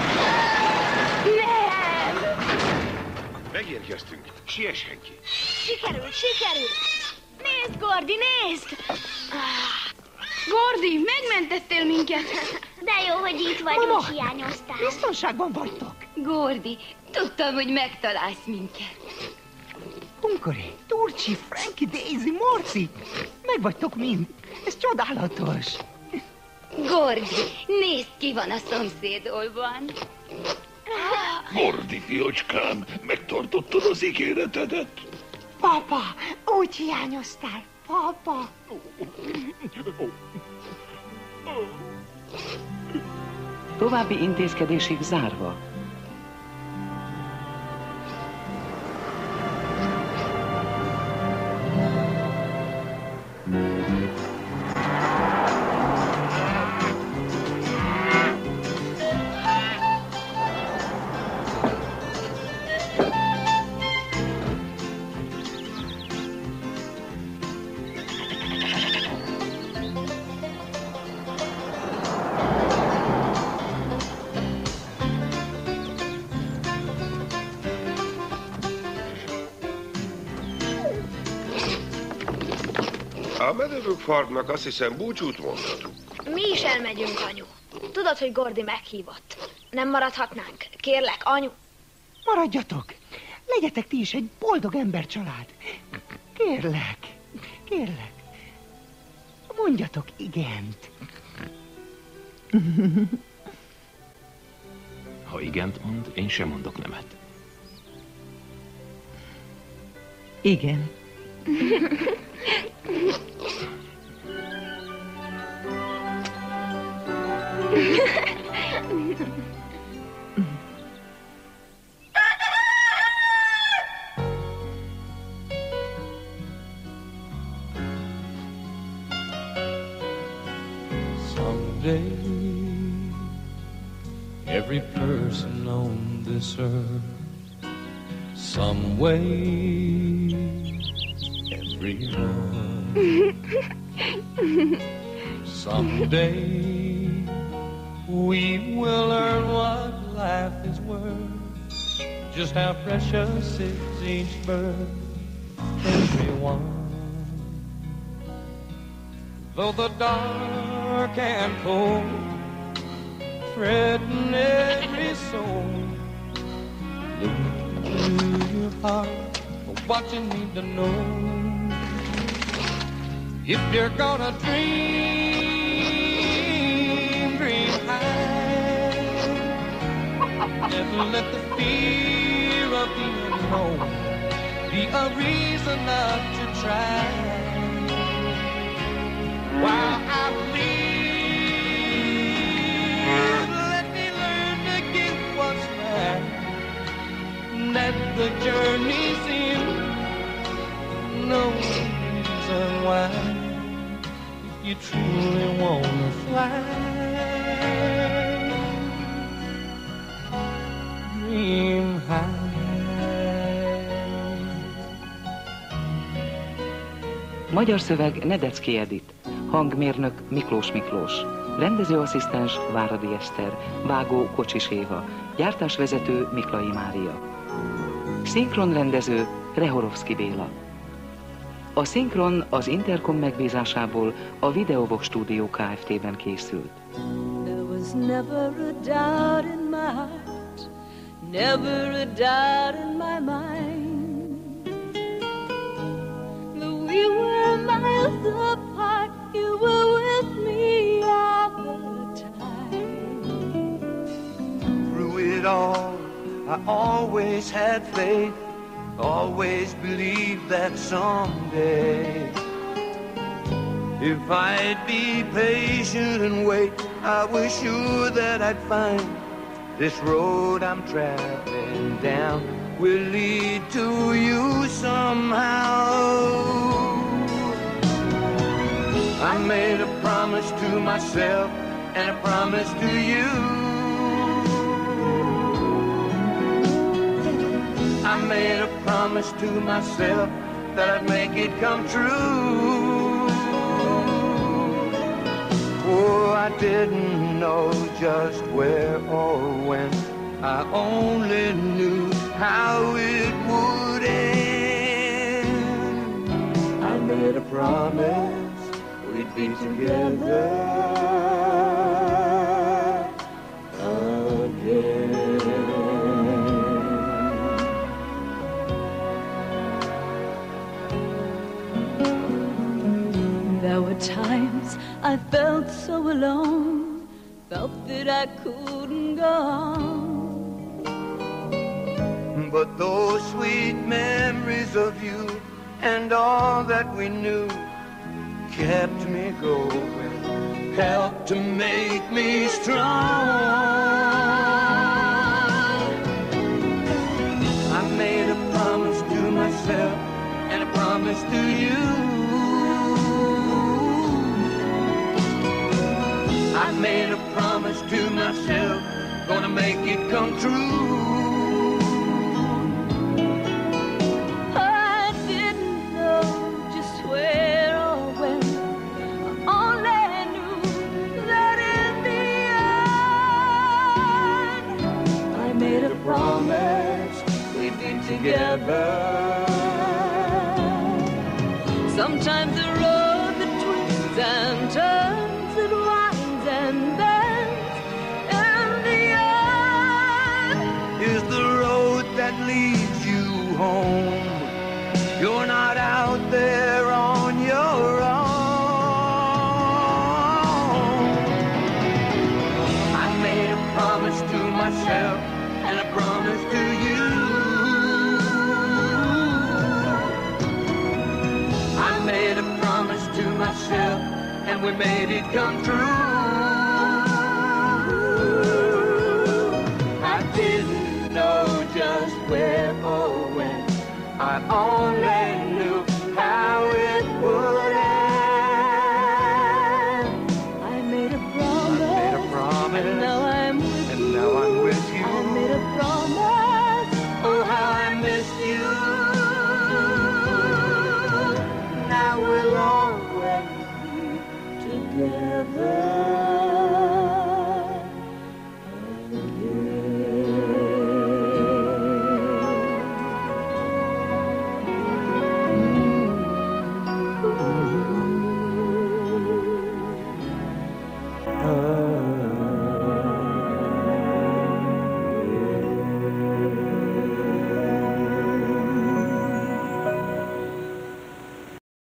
S9: Megérkeztünk. Siess, Henki.
S10: sikerült! Nézd, Gordi, nézd!
S4: Gordi, megmentettél minket!
S10: De jó, hogy itt vagy,
S6: Mama,
S10: és hiányoztál.
S6: biztonságban vagytok.
S4: Gordi, tudtam, hogy megtalálsz minket.
S6: Hunkori, Turcsi, Frankie, Daisy, Morci. Meg vagytok mind. Ez csodálatos.
S4: Gordi, nézd, ki van a szomszédolban.
S13: Gordi, fiocskám, megtartottad az ígéretedet?
S6: Papa, úgy hiányoztál. Papa.
S1: További intézkedésig zárva.
S7: A menevök farmnak azt hiszem búcsút mondhatunk.
S10: Mi is elmegyünk, anyu. Tudod, hogy Gordi meghívott. Nem maradhatnánk? Kérlek, anyu.
S6: Maradjatok. Legyetek ti is egy boldog embercsalád. Kérlek, kérlek. Mondjatok igent.
S16: Ha igent mond, én sem mondok nemet.
S6: Igen.
S20: Someday, every person on this earth, some way, everyone. Someday, we will learn what life is worth, just how precious is each birth, everyone. Though the dark and cold threaten every soul, look into your heart for what you need to know. If you're gonna dream, dream high. Never let the fear of the unknown be a reason not to try. While I live, let me learn to get what's right. That the journey's in, no reason why. If you truly wanna fly, dream high.
S1: Magyar szöveg Nedecki Edit, hangmérnök Miklós Miklós, rendezőasszisztens Váradi Eszter, vágó Kocsis Éva, gyártásvezető Miklai Mária. Szinkronrendező Rehorovszki Béla. A szinkron az Intercom megbízásából a Videovox Stúdió Kft-ben készült.
S17: There was never a doubt in my heart, never a doubt in my mind, that we were miles apart, you were with me all the time.
S20: Through it all, I always had faith, always believed that someday, if I'd be patient and wait, I was sure that I'd find this road I'm traveling down will lead to you somehow. I made a promise to myself and a promise to you. I made a promise to myself that I'd make it come true. Oh, I didn't know just where or when, I only knew how it would end.
S14: made a promise we'd be together again.
S17: There were times I felt so alone, felt that I couldn't go on.
S14: But those sweet memories of you and all that we knew kept me going, helped to make me strong. I made a promise to myself and a promise to you. I made a promise to myself, gonna make it come true.
S17: I didn't know just where or when, I only knew that in the end I made a promise we'd be together. Sometimes the road that twists and turns, it winds and bends, and the end
S14: Is the road that leads you home. You're not out there on your own. I made a promise to myself and a promise to you. I made a promise to myself and we made it come true. I didn't know just where or when, I